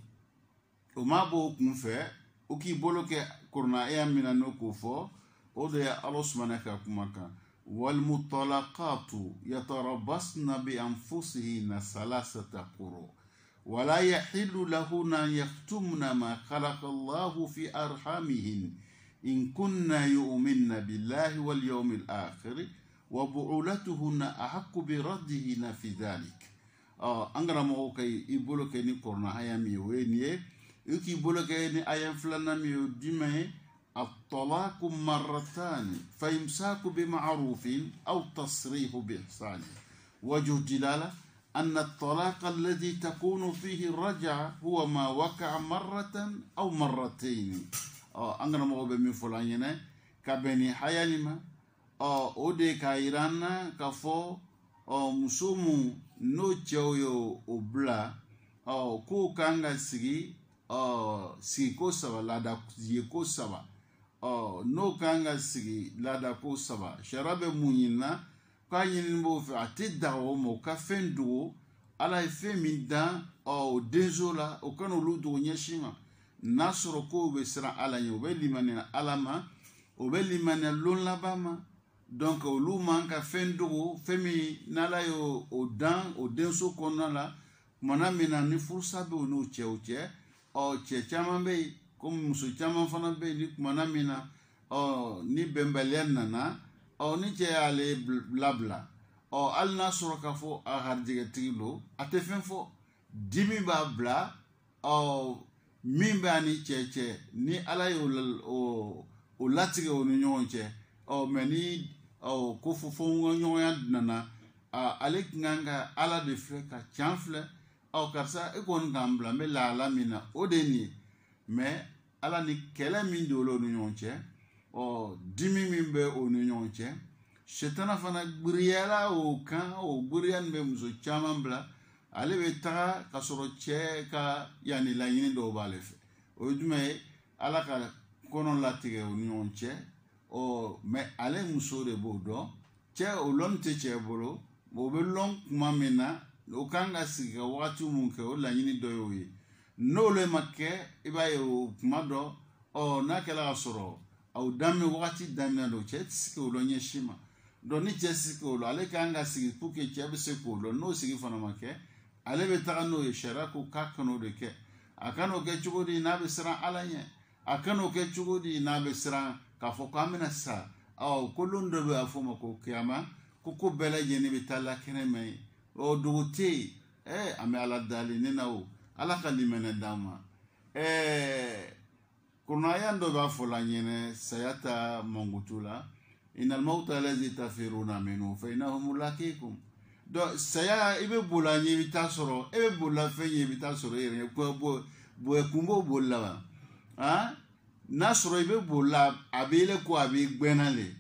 o ma bɔ o kun fɛ o k'i bolo kɛ kuranaya min na n'o k'o fɔ o de ye ala sumana ka kuma kan walmutalaqatu yatarabasna bi anfusihinna salasata quru wala yahillu lahunna an yaktumna ma khalaqa Allahu fi arhamihin in kunna yu'minna billahi wal yawmil akhir wa bu'ulatuhunna ahaqqu bi raddihinna fi dhalik ɔ an karamɔgɔw ka i bolo kɛ ni kuranaya min ye o ye nin ye i k'i bolo kɛ ni aya filanan min ye o jumɛn ye الطلاق مرتان فإمساك بمعروف أو تصريح بإحسان وجه الدلالة أن الطلاق الذي تكون فيه الرجعة هو ما وقع مرة أو مرتين أنغنا مغوبة من فلانينا كبني حيالما أودي كايرانا كفو مسومو no cheo obla ko kanga sigi sigi ko saba lada ko saba no kanga sigi lada ko saba sharabe munyina ka yin bo fe ati dawo mo ka fendo ala fe min dan o dezola o kanu lu do nyashima nasro ko be sira ala nyo be limana alama o be limana lon labama donc lu man ka fendo femi nala yo o dan o denso konna la mana mina ni fursa be no che o che o che chama be comme muso caman fana bɛ yen ni kumana min na ɔ ni bɛnbaliya nana ɔ ni cɛ y'ale labila ɔ hali n'a sɔrɔ k'a fɔ a garijɛgɛtigi don a tɛ fɛn fɔ dimi b'a bila ɔ min b'a ni cɛ cɛ ni ala ye o o latigɛ o ni ɲɔgɔn cɛ ɔ mɛ ni ɔ ko fɔ ɲɔgɔnya nana ale kan ka ala de filɛ ka can filɛ ɔ karisa e kɔni k'an bila n bɛ lahala min na o de ye nin ye mɛ ala ni kɛlɛ min de o ni ɲɔgɔn cɛ ɔ dimi min bɛ o ni ɲɔgɔn cɛ sitana fana gbiriyala o kan o gbiriya nin bɛ muso caman bila ale bɛ taga ka sɔrɔ cɛ ka yanni laɲini dɔw b'ale fɛ o ye jumɛn ye ala ka kɔnɔ latigɛ o ni ɲɔgɔn cɛ ɔ mɛ ale muso de b'o dɔn cɛ o lɔnni tɛ cɛ bolo o bɛ lɔn kuma min na o kan ka sigi ka wagati mun kɛ o laɲini dɔ y'o ye n'olu ma kɛ i b'a ye o kuma dɔ ɔ n'a kɛra ka sɔrɔ aw daminɛ wagati daminɛ don cɛ tɛ se k'o lɔn ɲɛsin ma donc ni cɛ sigi k'o lɔn ale kan ka sigi pour que cɛ bɛ se k'o lɔn n'o sigi fana ma kɛ ale bɛ taga n'o ye sariya ko k'a kan o de kɛ a kan n'o kɛ cogo di n'a bɛ siran ala ɲɛ a kan n'o kɛ cogo di n'a bɛ siran k'a fɔ k'an bɛna sa ɔ ko lon dɔ bɛ a fɔ o ma ko kiyama ko ko bɛɛ lajɛlen bɛ taa la kɛnɛ ma ye o dogo tɛ yen ɛɛ an bɛ ala dali ne na o ala ka limɛnɛ d'an ma ɛɛ kɔnɔya dɔ b'a fɔ la ɲɛnɛ saya ta mankutu la inal mawta allazi tafiruna minhu fa innahu mulaqikum donc saya i bɛ boli a ɲɛ i bɛ taa sɔrɔ e bɛ boli la fɛn ɲɛ i bɛ taa sɔrɔ e yɛrɛ ɲɛ bɔ kun b'o boli la wa han n'a sɔrɔ i bɛ boli la a bɛ yɛlɛ ko a bɛ gbɛnna le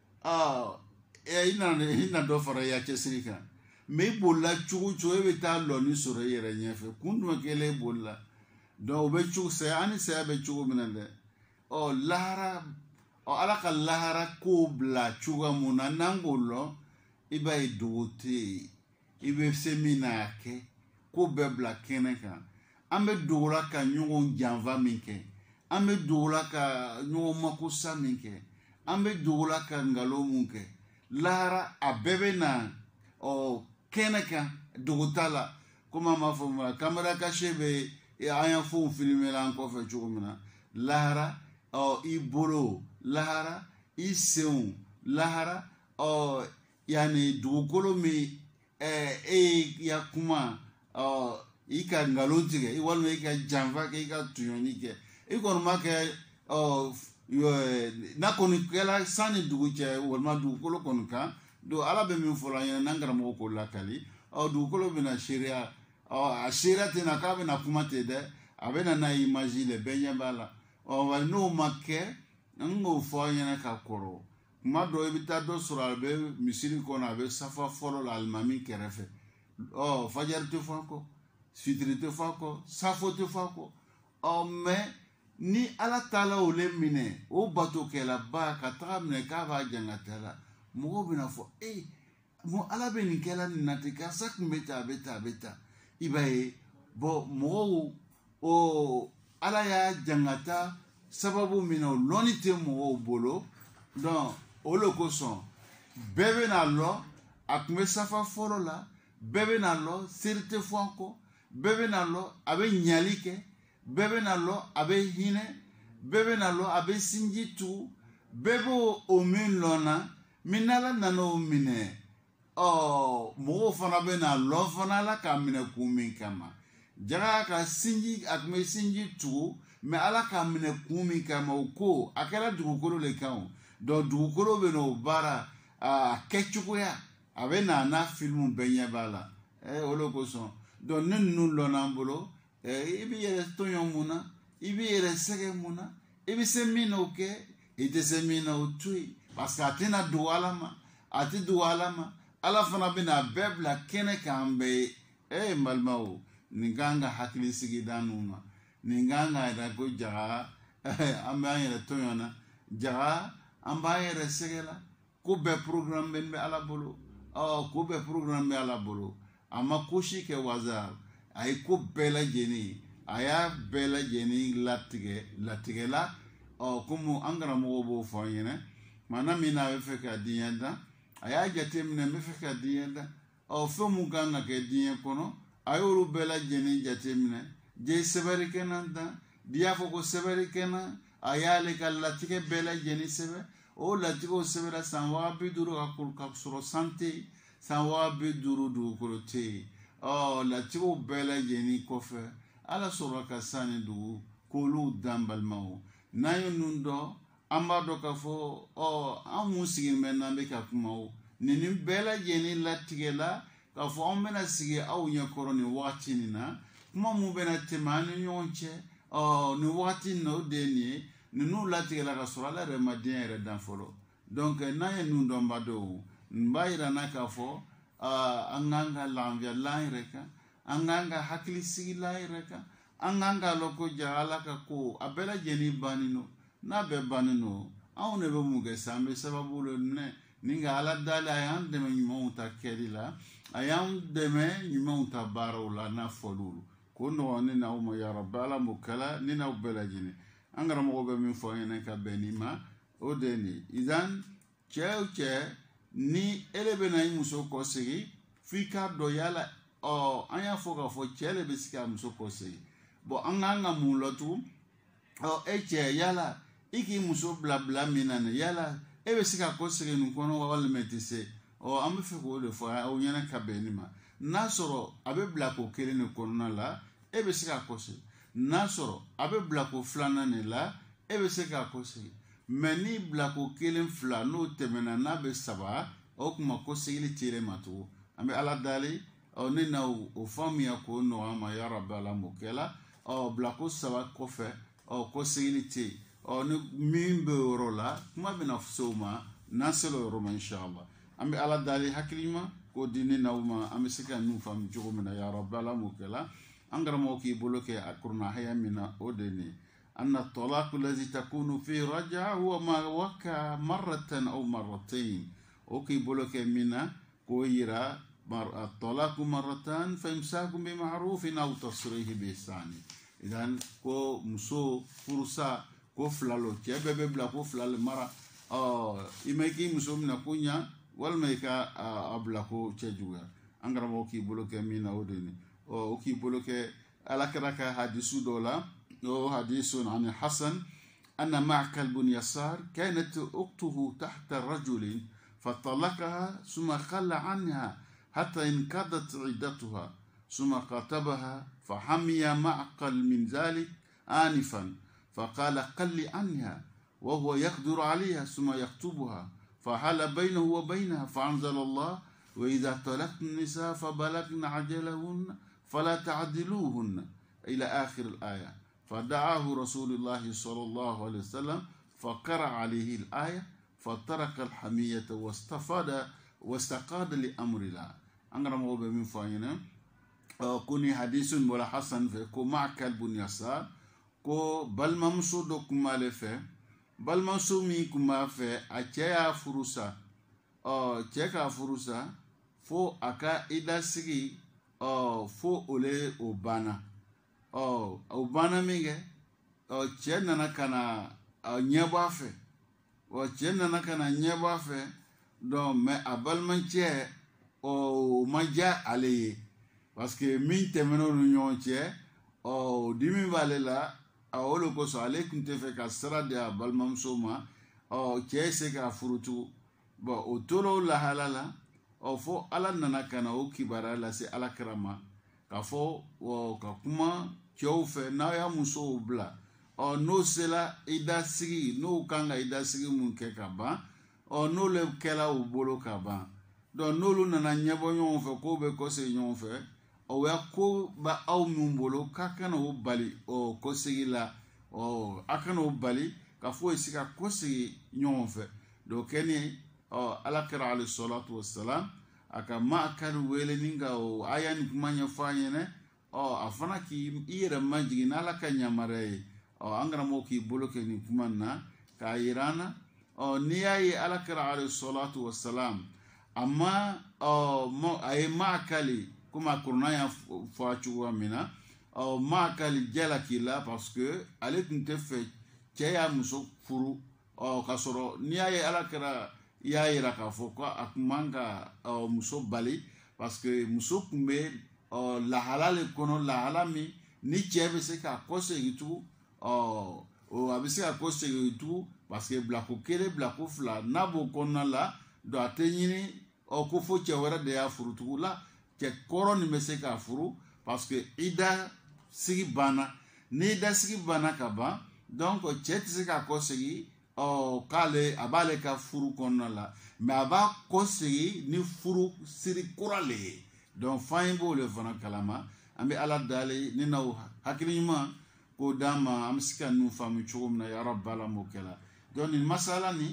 ɔ i na i na dɔ fara i ya cɛsiri kan mɛ i bolila cogo cogo e bɛ taa lɔni sɔrɔ i yɛrɛ ɲɛfɛ kun dun kɛlen e bolila donc o bɛ cogo saya ani saya bɛ cogo min na dɛ ɔ lahara ɔ ala ka lahara ko bila cogoya mun na n'an k'o lɔn i b'a ye dogo tɛ yen i bɛ se min na a kɛ ko bɛɛ bila kɛnɛ kan an bɛ dogo la ka ɲɔgɔn janfa min kɛ an bɛ dogo la ka ɲɔgɔn makosa min kɛ an bɛ dogo la ka nkalon mun kɛ lahara a bɛɛ bɛ na ɔ kɛnɛ kan dogo t'a la komi an b'a fɔ min na kamera kase bɛ an y'a fɔ filime la an kɔfɛ cogo min na lahara ɔ i bolo lahara i senw lahara ɔ yanni dugukolo min ɛɛ e ya kuma ɔ i ka nkalon tigɛ walima i ka janfa kɛ i ka tɔɲɔni kɛ i kɔni ma kɛ ɔ n'a kɔni kɛla sanni dugu cɛ walima dugukolo kɔni kan don ala bɛ min fɔ la ɲɛna n'an karamɔgɔ k'o lakali ɔ dugukolo bɛna seereya ɔ a seereya tɛ na k'a bɛna kuma ten dɛ a bɛna n'a image le bɛɛ ɲɛ b'a la ɔ wa n'o ma kɛ n k'o fɔ an ɲɛna ka kɔrɔ kuma dɔ i bɛ taa dɔ sɔrɔ a bɛ misiri kɔnɔ a bɛ safa fɔlɔ la alimami kɛrɛfɛ ɔ fajari tɛ fɔ a kɔ fitiri tɛ fɔ a kɔ safo tɛ fɔ a kɔ ɔ mɛ ni ala taala o le minɛ o bato kɛla ba ka taga minɛ k'a b'a jangata la mɔgɔw bɛna fɔ ee mun ala bɛ nin kɛla nin na ten karisa kun bɛ tan a bɛ tan a bɛ tan i b'a ye bɔn mɔgɔw o ala y'a jangata sababu min na o lɔnni tɛ mɔgɔw bolo donc o le kosɔn bɛɛ bɛna lɔ a kun bɛ safa fɔlɔ la bɛɛ bɛna lɔ seri tɛ fɔ an kɔ bɛɛ bɛna lɔ a bɛ ɲali kɛ bɛɛ bɛna lɔ a bɛ hinɛ bɛɛ bɛna lɔ a bɛ sinji tugu bɛɛ b'o o min lɔ na min n'ala nana o minɛ ɔ mɔgɔw fana bɛna lɔ fana la k'a minɛ kun min kama jaga ka sinji a kun bɛ sinji tugu mɛ ala k'a minɛ kun min kama o ko a kɛra dugukolo le kan o donc dugukolo bɛ n'o baara a kɛcogoya a bɛ na n'a filimu bɛɛ ɲɛ b'a la ɛ o le kosɔn donc ne ninnu lɔnna an bolo ɛ i bɛ yɛrɛ tɔɲɔ mun na i bɛ yɛrɛ sɛgɛ mun na i bɛ se min na o kɛ i tɛ se min na o to yen parce que a tɛna dogo ala ma a tɛ dogo ala ma ala fana bɛ na bɛɛ bila kɛnɛ kan bɛɛ ye ɛ n balimaw nin kan ka hakili sigi da ninnu ma nin kan ka yɛrɛ ko jaga an bɛ an yɛrɛ tɔɲɔ na jaga an b'an yɛrɛ sɛgɛ la ko bɛɛ programme bɛ ala bolo ɔ ko bɛɛ programme bɛ ala bolo a ma ko si kɛ wazar a ye ko bɛɛ lajɛlen a y'a bɛɛ lajɛlen latigɛ latigɛ la ɔ komi an karamɔgɔw b'o fɔ an ɲɛna maa min n'a bɛ fɛ ka diɲɛ dan a y'a jateminɛ n bɛ fɛ ka diɲɛ dan ɔ fɛn mun kan ka kɛ diɲɛ kɔnɔ a y'olu bɛɛ lajɛlen jateminɛ je sɛbɛnnikɛ na dan dia foko sebere kena ayale ka latike bela jeni sebe o latiko sebera sanwa biduru akul kapsuro sante sanwa biduru du kolote o latiko bela jeni kofe ala soro ka sani du kolu dambal mawo nayo nundo amba do ka fo o amu sigin men nambe ka kumawo nini bela jeni latike la ka fo on mena sige aw nya koroni watini na kuma mu bena temani nyonche o ni wati no deni ni nu lati la ka sura la re madien re dan folo donc na ye nu ndo mbado mbayira na ka fo anganga lanvia la reka anganga hakili sigi la reka anganga loko jala ka ko abela jeni banino na be banino aw ne be mu ge sambe sababu le ne ninga ala dala ayan de me monta kedila ayan de me monta barola na folulu kono ni na uma ya rabbala mukala ni na ubela jini angara mo be min fo ene ka benima odeni idan cheuche ni elebe na imuso ko sigi fika do yala o anya fo ka fo chele be sika muso ko sigi bo anganga mu lotu o eche yala iki muso bla bla minane yala ebe sika ko sigi nu kono wala metise o am fe ko le fo o nyana ka benima nasoro abe bla ko kele ne kono la ebe sika ko sigi nasoro abe bla ko flana ne la ebe sika ko sigi meni bla ko kelen fla no temena na be saba o kuma ko sigi tire matu ambe ala dali o ne na o famia ko no ama ya rabbala mukela o bla ko saba ko fe o ko sigi ti o ne mimbe rola kuma be na fsoma naselo roma inshallah ambe ala dali haklima ko dini na uma ambe sika nu fam jogo mena ya rabbala mukela angara mo ki boloke akurna haya mina odeni anna talaq allazi takunu fi raj'a huwa ma waka marratan aw marratayn o ki boloke mina ko yira mar at-talaq marratan fa imsakum bi ma'rufin aw tasrih bi ihsan idan ko muso fursa ko flalo ke bebe bla ko flal mara o imeki muso mina kunya wal meka abla ko chejuga angara mo ki boloke mina odeni o ki boloke ala karaka hadisu dola o hadisun an Hasan anna Ma'kal bin Yasar kanat ukhtuhu tahta rajulin fatalaqaha thumma khalla anha hatta inqadat iddatuha thumma qatabaha fahamiya Ma'kal min dhalik anifan فقال قل عنها وهو يقدر عليها ثم يخطبها فحال بينه وبينها فأنزل الله وإذا طلقتم النساء فبلغن عجلهن فلا تعدلوهن إلى آخر الآية فدعاه رسول الله صلى الله عليه وسلم فقرأ عليه الآية فترك الحمية واستفاد واستقاد لأمر الله أنغرم هو بمن فاينة كوني حديث ولا حسن في كو Ma'kal bin Yasar ko balmamso do kuma le fe balmamso mi kuma fe a caya furusa o ceka furusa fo aka ida sigi o fo ole obana o obana minge o cena na kana nyeba fe o cena na kana nyeba fe do me abalmanche o maja aleye parce que min temeno nyonche o dimi valela a olo ko so alaikum te fe ka sara de balmam soma o chese ka furutu bo o tolo la halala o fo ala nana kana o kibara la se ala krama ka fo o ka kuma chofe na ya muso bla o no sela ida sigi no kanga ida sigi mun ke ka ba o no le kela o bolo ka ba do no lu nana nyebo nyon fe ko be ko se nyon fe o ya ko ba aw mun bolo ka kana o bali o ko sigi la o akana o bali ka fo sika ko sigi nyon fe do keni o ala kira alayhi salatu wassalam aka Ma'kal wele ninga o ayan kumanya fanyene o afana ki ira majigi na la kanya mare o angra mo ki boloke ni kumanna ka irana o niyayi ala kira alayhi salatu wassalam amma o mo ay Ma'kali kuma kurna ya fachu wa mina o Ma'kali jala kila parce que ale kunte fe cheya muso furu o kasoro niyayi ala kira ya ira ka fo ko akumanga o muso bali parce que muso kumbe o la halale kono la halami ni chebe se ka kose gitu ɔ o a bɛ se ka ko segin tugun parce que bilako kelen bilako fila n'a b'o kɔnɔna la donc a tɛ ɲini ɔ ko fo cɛ wɛrɛ de y'a furu tugun la cɛ kɔrɔ nin bɛ se k'a furu parce que i da sigi banna n'i da sigi banna ka ban donc cɛ tɛ se k'a kɔ segin ɔ k'ale a b'ale ka furu kɔnɔna la mais a b'a kɔ segin ni furu siri kura le ye donc fan in b'o le fana kalama an bɛ ala dali ni n'aw hakili ɲuman k'o d'an ma an bɛ se ka ninnu faamu cogo min na ya rabbi ala m'o kɛ la donc nin masala nin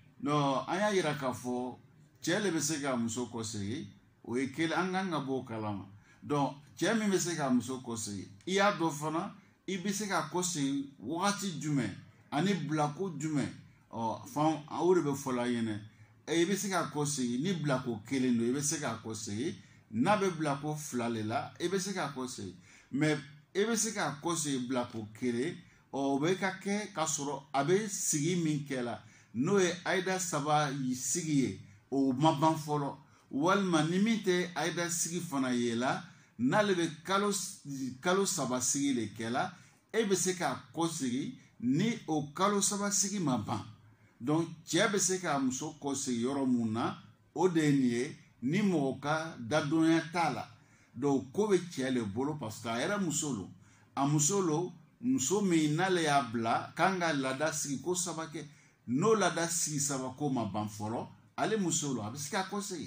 non an y'a yira k'a fɔ cɛ le bɛ se ka muso kɔ segin o ye kelen an kan ka bɔ o kalama donc cɛ min bɛ se ka muso kɔ segin i y'a dɔn fana i bɛ se ka kɔ segin wagati jumɛn ani bilako jumɛn ɔ fan o de bɛ fɔ la ɲɛnɛ i bɛ se ka kɔ segin ni bilako kelen don i bɛ se ka kɔ segin n'a bɛ bilako fila de la i bɛ se ka kɔ segin mais i bɛ se ka kɔ segin bilako kelen ɔ o bɛ ka kɛ k'a sɔrɔ a bɛ sigi min kɛ la n'o ye ayida saba sigi ye o ma ban fɔlɔ walima ni min tɛ ayida sigi fana ye la n'ale bɛ kalo kalo saba sigi de kɛ la e bɛ se ka kɔ segin ni o kalo saba sigi ma ban donc cɛ bɛ se ka muso kɔ segin yɔrɔ mun na o de ye nin ye ni mɔgɔ ka dadonya t'a la donc ko bɛ cɛ le bolo parce que a yɛrɛ muso lo a muso lo muso min n'ale y'a bila kan ka laada sigi ko saba kɛ n'o laada sigi saba ko ma ban fɔlɔ ale muso lo a bɛ se ka kɔ segin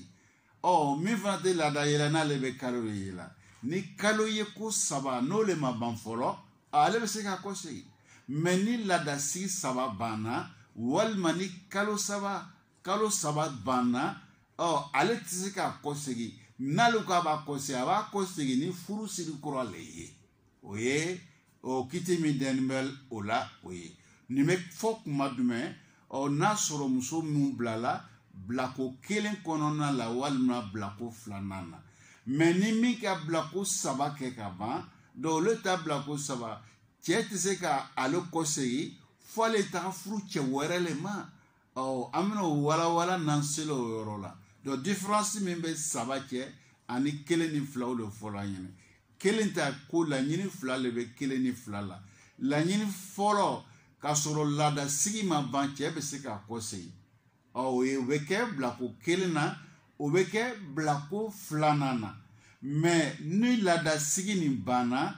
ɔ min fana tɛ laada yɛlɛ n'ale bɛ kalo de ye la ni kalo ye ko saba n'o le ma ban fɔlɔ ale bɛ se ka kɔ segin mais ni laada sigi saba banna walima ni kalo saba kalo saba banna ɔ ale tɛ se ka kɔ segin n'ale ko a b'a kɔ segin a b'a kɔ segin ni furu siri kura le ye o ye o kiti min dɛnnen bɛ o la o ye nin bɛ fɔ kuma jumɛn ɔ n'a sɔrɔ muso min bilala bilako kelen kɔnɔna la walima bilako filanan na mais ni min ka bilako saba kɛ ka ban donc olu ta bilako saba cɛ tɛ se ka ale kɔ segin fo ale taga furu cɛ wɛrɛ le ma ɔ an bɛna o walawala n'an sera o yɔrɔ la donc différence min bɛ saba cɛ ani kelen ni fila o de fɔra an ɲɛna kelen ta ko laɲini fila le bɛ kelen ni fila la laɲini fɔlɔ k'a sɔrɔ laada sigi ma ban cɛ bɛ se k'a kɔ segin ɔ o ye o bɛ kɛ bilako kelen na o bɛ kɛ bilako filanan na mais ni laada sigi nin banna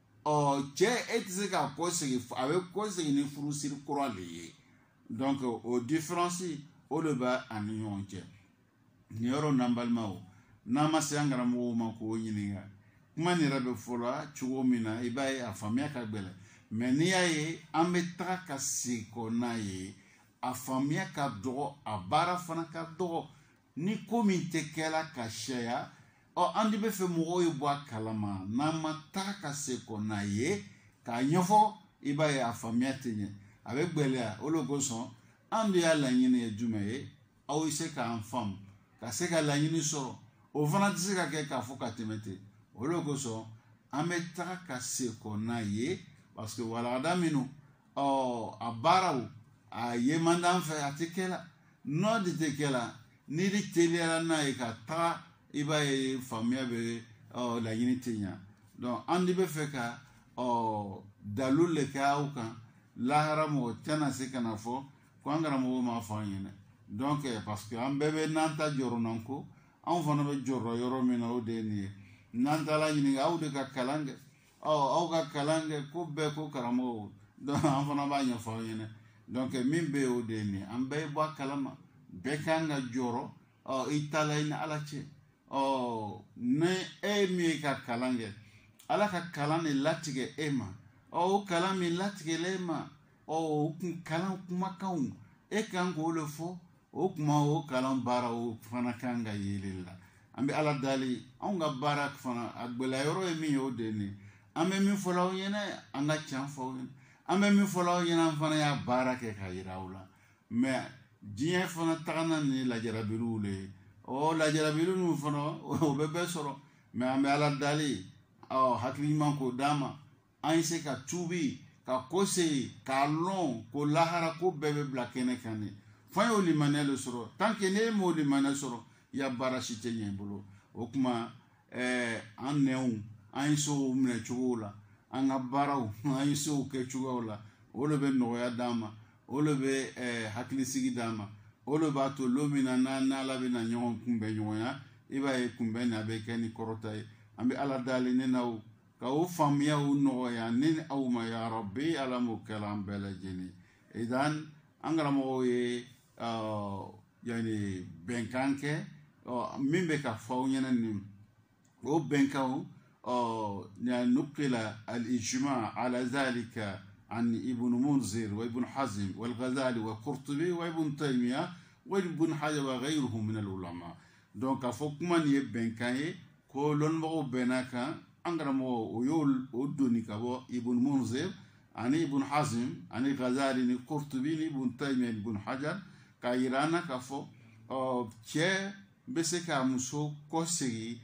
ɔ cɛ e tɛ se k'a kɔ segin a bɛ kɔ segin ni furusiri kura le ye donc o différence o de b'a ani ɲɔgɔn cɛ nin yɔrɔ n'an balimaw n'an ma se an karamɔgɔw ma k'o ɲininka kuma nin yɛrɛ bɛ fɔla cogo min na i b'a ye a faamuya ka gɛlɛn mais n'i y'a ye an bɛ taga ka segin kɔ n'a ye a faamuya ka dɔgɔ a baara fana ka dɔgɔ ni ko min tɛ kɛla ka caya ɔ an de bɛ fɛ mɔgɔw ye bɔ a kalama n'an ma taga ka segin kɔ n'a ye k'a ɲɛfɔ i b'a ye a faamuya tɛ ɲɛ a bɛ gɛlɛya o de kosɔn an de y'a laɲini ye jumɛn ye aw bɛ se k'an faamu ka se ka laɲini sɔrɔ o fana tɛ se ka kɛ k'a fɔ ka tɛmɛ ten o de kosɔn an bɛ taga ka segin kɔ n'a ye parce que walagada minnu ɔ a baaraw a ye man d'an fɛ a tɛ kɛ la n'o de tɛ kɛ la ni de teliyara n'a ye ka taga i b'a ye faamuya bɛ ɔ laɲini tɛ ɲa donc an de bɛ fɛ ka ɔ dalu le kɛ aw kan lahara mɔgɔ tɛna se ka na fɔ ko an karamɔgɔw m'a fɔ an ɲɛna donc parce que an bɛɛ bɛ n'an ta jɔrɔ n'an ko anw fana bɛ jɔrɔ yɔrɔ min na o de ye nin ye n'an taara ɲininka aw de ka kalan kɛ ɔ aw ka kalan kɛ ko bɛɛ ko karamɔgɔw donc an fana b'a ɲɛfɔ aw ɲɛna donc min bɛ yen o de ye nin ye an bɛɛ bɔ a kalama bɛɛ kan ka jɔrɔ ɔ i ta la i ni ala cɛ ɔ ni e ye min ye ka kalan kɛ ala ka kalan de latigɛ e ma ɔ o kalan min latigɛla e ma ɔ o kun kalan kumakanw e kan k'o le fɔ o kuma o kalan baara o fana kan ka yeli la an bɛ ala dali anw ka baara fana a gɛlɛya yɔrɔ ye min ye o de ye nin an bɛ min fɔla aw ɲɛna an ka can fɔ aw ɲɛna an bɛ min fɔla aw ɲɛna an fana y'a baara kɛ k'a yira aw la mais diɲɛ fana tagana ni lajarabiliw le ye ɔ lajarabiliw ninnu fana o bɛ bɛɛ sɔrɔ mais an bɛ ala dali ɔ hakili ɲuman k'o d'an ma an ye se ka tuubi ka ko se k'a lɔn ko lahara ko bɛɛ bɛ bila kɛnɛ kan de fo an y'o limaniya le sɔrɔ tant que ne m'o limaniya sɔrɔ i ya baara si tɛ ɲɛ i bolo o tuma ɛɛ an nɛnw an ye sow minɛ cogo la an ka baaraw an ye sew kɛ cogoyaw la o le bɛ nɔgɔya d'an ma o le bɛ hakilisigi d'an ma o le b'a to lo min na n'ala bɛna ɲɔgɔn kunbɛn ɲɔgɔnya i b'a ye kunbɛn a bɛ kɛ ni kɔrɔta ye an bɛ ala dali ne n'aw ka o faamuyaw nɔgɔya ne ni aw ma ya Rabbi ala m'o kɛla an bɛɛ lajɛlen idan an karamɔgɔw ye yani bɛnkan kɛ min bɛ ka fɔ aw ɲɛna nin o bɛnkanw نقل الإجماع على ذلك عن ابن منذر وابن حزم والغزالي والقرطبي وابن تيمية وابن حجر وغيرهم من العلماء donc a fɔ kuma nin ye bɛnkan ye ko lɔnnibagaw bɛnna kan an karamɔgɔ o y'o o doni ka bɔ ibn munzir ani ibn hazm ani ghazali ni qurtubi ni ibn taymiya ni ibn hajar ka yira an na ka fɔ cɛ bɛ se ka muso kɔsegi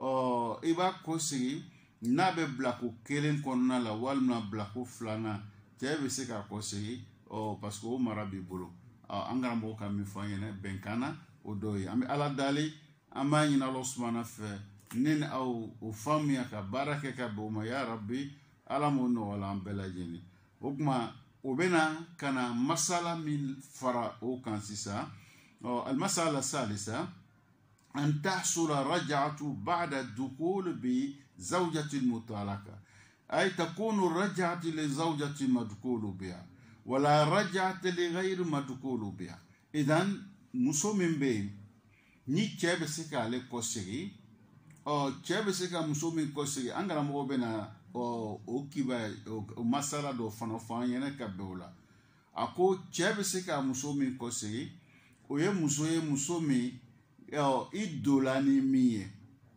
i b'a kɔsegi n'a bɛ bilako kelen kɔnɔna la walima bilako filanan cɛ bɛ se ka kɔsegi parce que o mara b'i bolo an karamɔgɔ ka min fɔ an ɲɛna bɛnkan na o dɔ ye an bɛ ala dali an b'a ɲini ala sumana fɛ ne ni aw o faamuya ka baara kɛ ka bɛn o ma ya Rabbi ala m'o nɔgɔya an bɛɛ lajɛlen o tuma o bɛna ka na masala min fara o kan sisan المسألة الثالثة أن تحصل رجعة بعد الدخول بزوجة المطلقة أي تكون الرجعة لزوجة مدخول بها ولا رجعة لغير مدخول بها إذن مسلم بين ni cɛ bɛ se k'ale kɔsegi ɔ cɛ bɛ se ka muso min kɔsegi an karamɔgɔ bɛ na ɔ o kiba o masala dɔ fana fɔ an ɲɛna ka bɛn o la a ko cɛ bɛ se ka muso min kɔsegi o ye muso ye muso min ɔ i dola ni min ye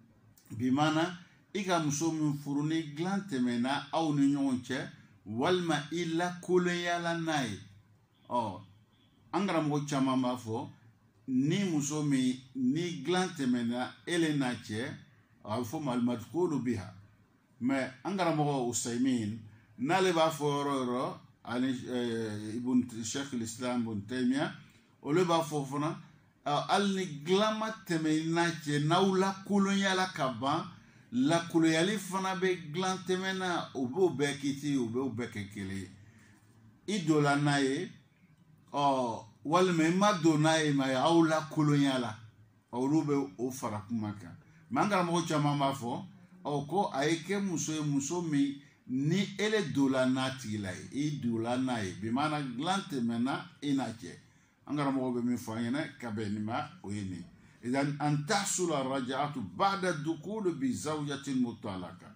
bi maana i ka muso min furu ni dilan tɛmɛna aw ni ɲɔgɔn cɛ walima i lakolonyala n'a ye ɔ an karamɔgɔ caman b'a fɔ ni muso min ni dilan tɛmɛna ele n'a cɛ a bɛ fɔ madukulu biha mɛ an karamɔgɔ Usaimin n'ale b'a fɔ yɔrɔ yɔrɔ ani ibn Sheikh al-Islam ibn Taymiya olu b'a fɔ fana hali ni dilan ma tɛmɛ n'a cɛ n'aw lakolonyala ka ban lakolonyali fana bɛ dilan tɛmɛna o b'o bɛɛ kiti o b'o bɛɛ kɛ kelen i dola n'a ye ɔ walima i ma don n'a ye ma ye aw lakolonyala olu bɛ o fara kuma kan mɛ an karamɔgɔ caman b'a fɔ ɔ ko a ye kɛ muso ye muso min ni ele dola n'a tigila ye i dola n'a ye bi maana dilan tɛmɛna i n'a cɛ an karamɔgɔ bɛ min fɔ an ɲɛna ka bɛn nin ma o ye nin idan an tahsula raja'atu ba'da dukuli bi zawjatin mutalaka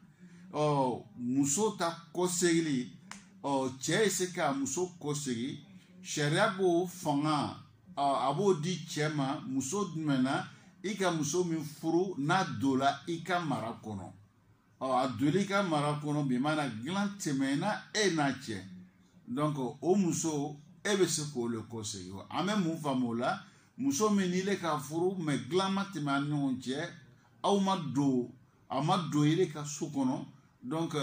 ɔ muso ta kɔsegili ɔ cɛ ye se ka muso kɔsegi sariya b'o fanga a b'o di cɛ ma muso jumɛn na i ka muso min furu n'a dola i ka mara kɔnɔ ɔ a dola i ka mara kɔnɔ bi maana dilan tɛmɛna e n'a cɛ donc o muso e bɛ se k'o le kɔsegi an bɛ mun faamu o la muso min n'i le ka furu mɛ dilan ma tɛmɛ an ni ɲɔgɔn cɛ aw ma don a ma don i le ka so kɔnɔ donc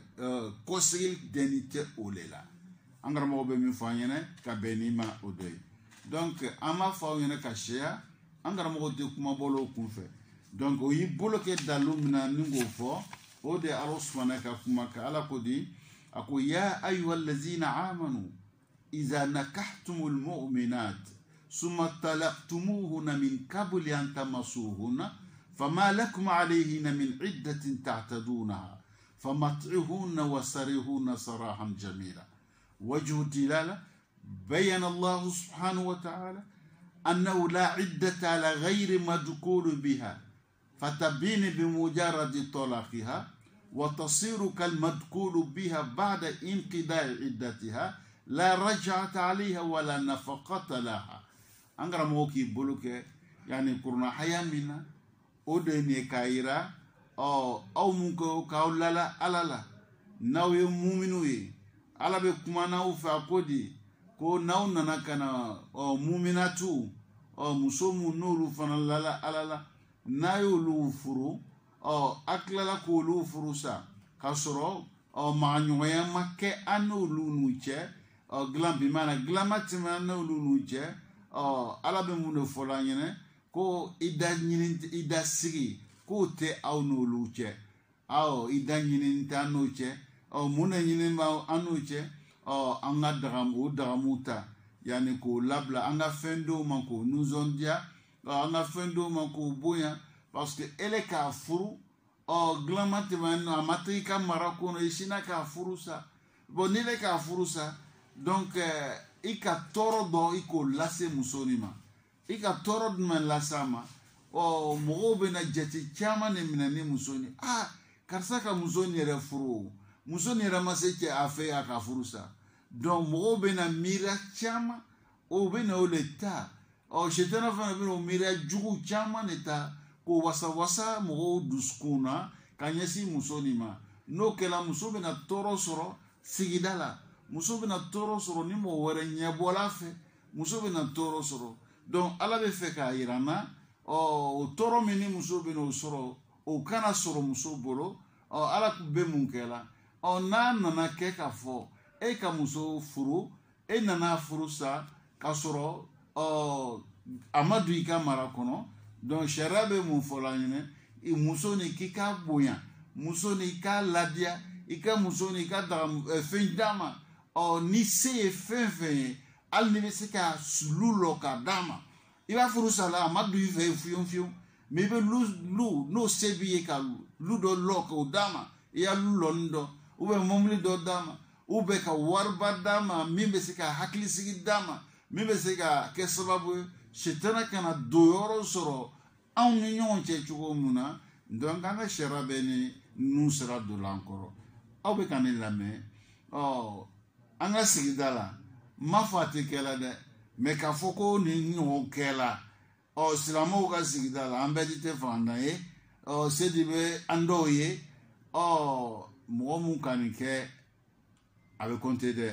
kɔsegi dɛnni tɛ o le la an karamɔgɔ bɛ min fɔ an ɲɛna ka bɛn n'i ma o dɔ ye donc an b'a fɔ aw ɲɛna ka seya an karamɔgɔ tɛ kuma bɔla o kun fɛ donc o y'i bolo kɛ dalu min na ni k'o fɔ o de ye ala sumana ka kuma kan ala ko di a ko ya ayyuhal lazina amanu iza nakahtumul mu'minat summa talaqtumuhunna min qabli an tamassuhunna fama lakum alayhinna min iddatin ta'tadunaha famat'uhunna wasarihunna sarahan jamila وجه الدلالة بين الله سبحانه وتعالى أنه لا عدة على غير مدخول بها فتبين بمجرد طلاقها وتصير كالمدخول بها بعد انقضاء عدتها لا رجعة عليها ولا نفقة لها أنغرا موكي بلوك يعني كورونا حيا منا أودني كايرا أو أو منكو كاولالا ألالا ناوي مؤمنوي ala bɛ kuma n'aw fɛ a ko di ko n'aw nana ka na ɔ muminatu ɔ muso mun n'olu fana lala ala la n'a y'olu furu ɔ a tilala k'olu furu sa ka sɔrɔ ɔ magaɲɔgɔnya ma kɛ an n'olu n'u cɛ ɔ dilan bi maana dilan ma tɛmɛ an n'olu n'u cɛ ɔ ala bɛ mun de fɔ la ɲɛnɛ ko i da ɲini i da sigi k'o tɛ aw n'olu cɛ awɔ i da ɲini tɛ an n'o cɛ o muna nyine ma anuche o anga dagam o dagamuta yani ko labla anga fendo man ko nuzondia anga fendo man ko boya parce que ele ka furu o glamate man amati ka marako no ishina ka furu sa bon ile ka furu sa donc euh, ika toro do iko lase musonima ika toro man lasama o mogo be na jeti chama ne minani musoni ah karsa ka musoni re furu musoni re maseke afe aka furusa donc mogo be na mira chama o be na oleta o shetana fa be no mira jugu chama neta ko wasa wasa mogo duskuna kanyesi musoni ma no kela muso be na toro soro sigidala muso be na toro soro ni mo were nyebola fe muso be na toro soro donc ala be fe ka irana o toro mini muso be no soro o kana soro muso bolo o ala ku be mun kela o na nana ke ka fo e ka muso furu e nana furu sa ka soro o amadu ika mara kono donc sharabe mun fola nyine i muso ni kika boya muso ni ka ladia ika muso ni ka da fin dama o ni se fin fin al ni se ka lulo ka dama il va furu sala amadu ife fion fion mais be lu lu no sebi ka lu do loko dama ya lu londo ube momli do dama ube ka warba dama mimbe se ka hakli sigi dama mimbe se ka ke sababu shetana kana doyoro soro an ni nyon che chugo muna donc anga sherabe ni nu sera do lankoro aw be kan lame oh anga sigi dala ma fati kala de mais ka foko ni nyon kela o silamo ka sigida la ambedi te fanda e o sedibe andoye o mo mu kanike ave konte de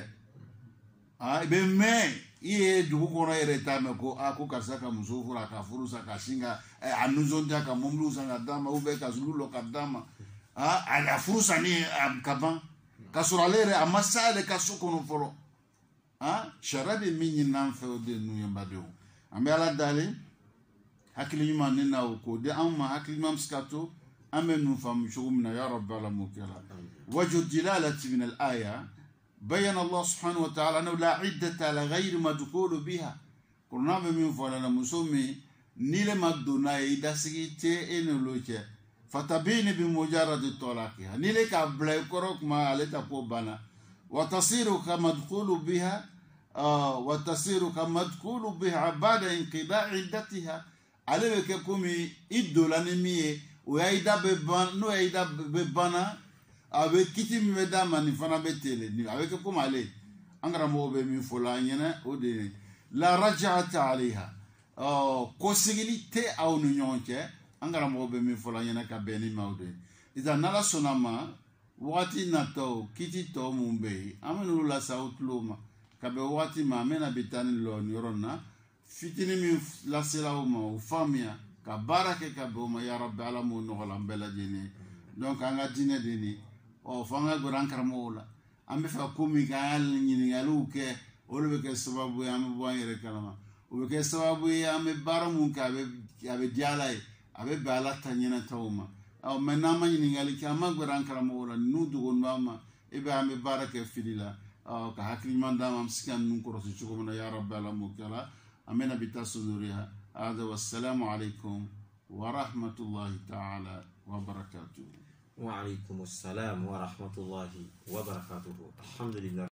ah be me iye dugu kono ere tame ko ako kasaka muso fura ka furu saka singa anuzonda ka momlu sanga dama ube ka zululo ka dama ah ala furusa ni kaban kasuralere amasale kasukono folo ah sharabi minyi namfe ode nu yambado ambe ala dali hakili nyuma nena ko de amma hakili mam skato amenu fam shugumna ya rabbal mukalla wajhu dilalati min al aya بين الله سبحانه وتعالى أنه لا عدة على غير مدخول بها قلنا بمن فلان مسومي نيل مدونا إذا سكتة إنه لوجه فتبين بمجرد طلاقها نيل كابلا كروك ما عليه تبوبنا وتصير كمدخول بها آه وتصير كمدخول بها بعد انقضاء عدتها عليه ككومي إدولانمية ويدا ببان نو يدا ببانا avec kiti mi beda mani fana betele ni avec comme aller angara mo be mi fola nyana o de la raj'at alaiha oh possibilité au nyonche angara mo be mi fola nyana ka beni maude ida nala sonama wati nato kiti to mumbe amenu la sautluma ka be wati ma mena bitani lo nyorona fitini mi la sela o ma famia ka barake ka be ma ya rabbi alamu no la mbela jeni donc anga dine dini o fanga goran karmola ambe fa kumi gal nyini galu ke o le ke sababu ya am bo yere kalama o ke sababu ya am baramu ka be ya be dialay abe bala tanyina tawma o menama nyini gali ke am goran karmola nu dugon mama e be am barake filila o ka hakli mandam am skan nun ko rosu chugo na ya rabbal mukalla amena bitasuduriha hada wassalamu alaikum wa rahmatullahi ta'ala wa barakatuh. وعليكم السلام ورحمة الله وبركاته. الحمد لله.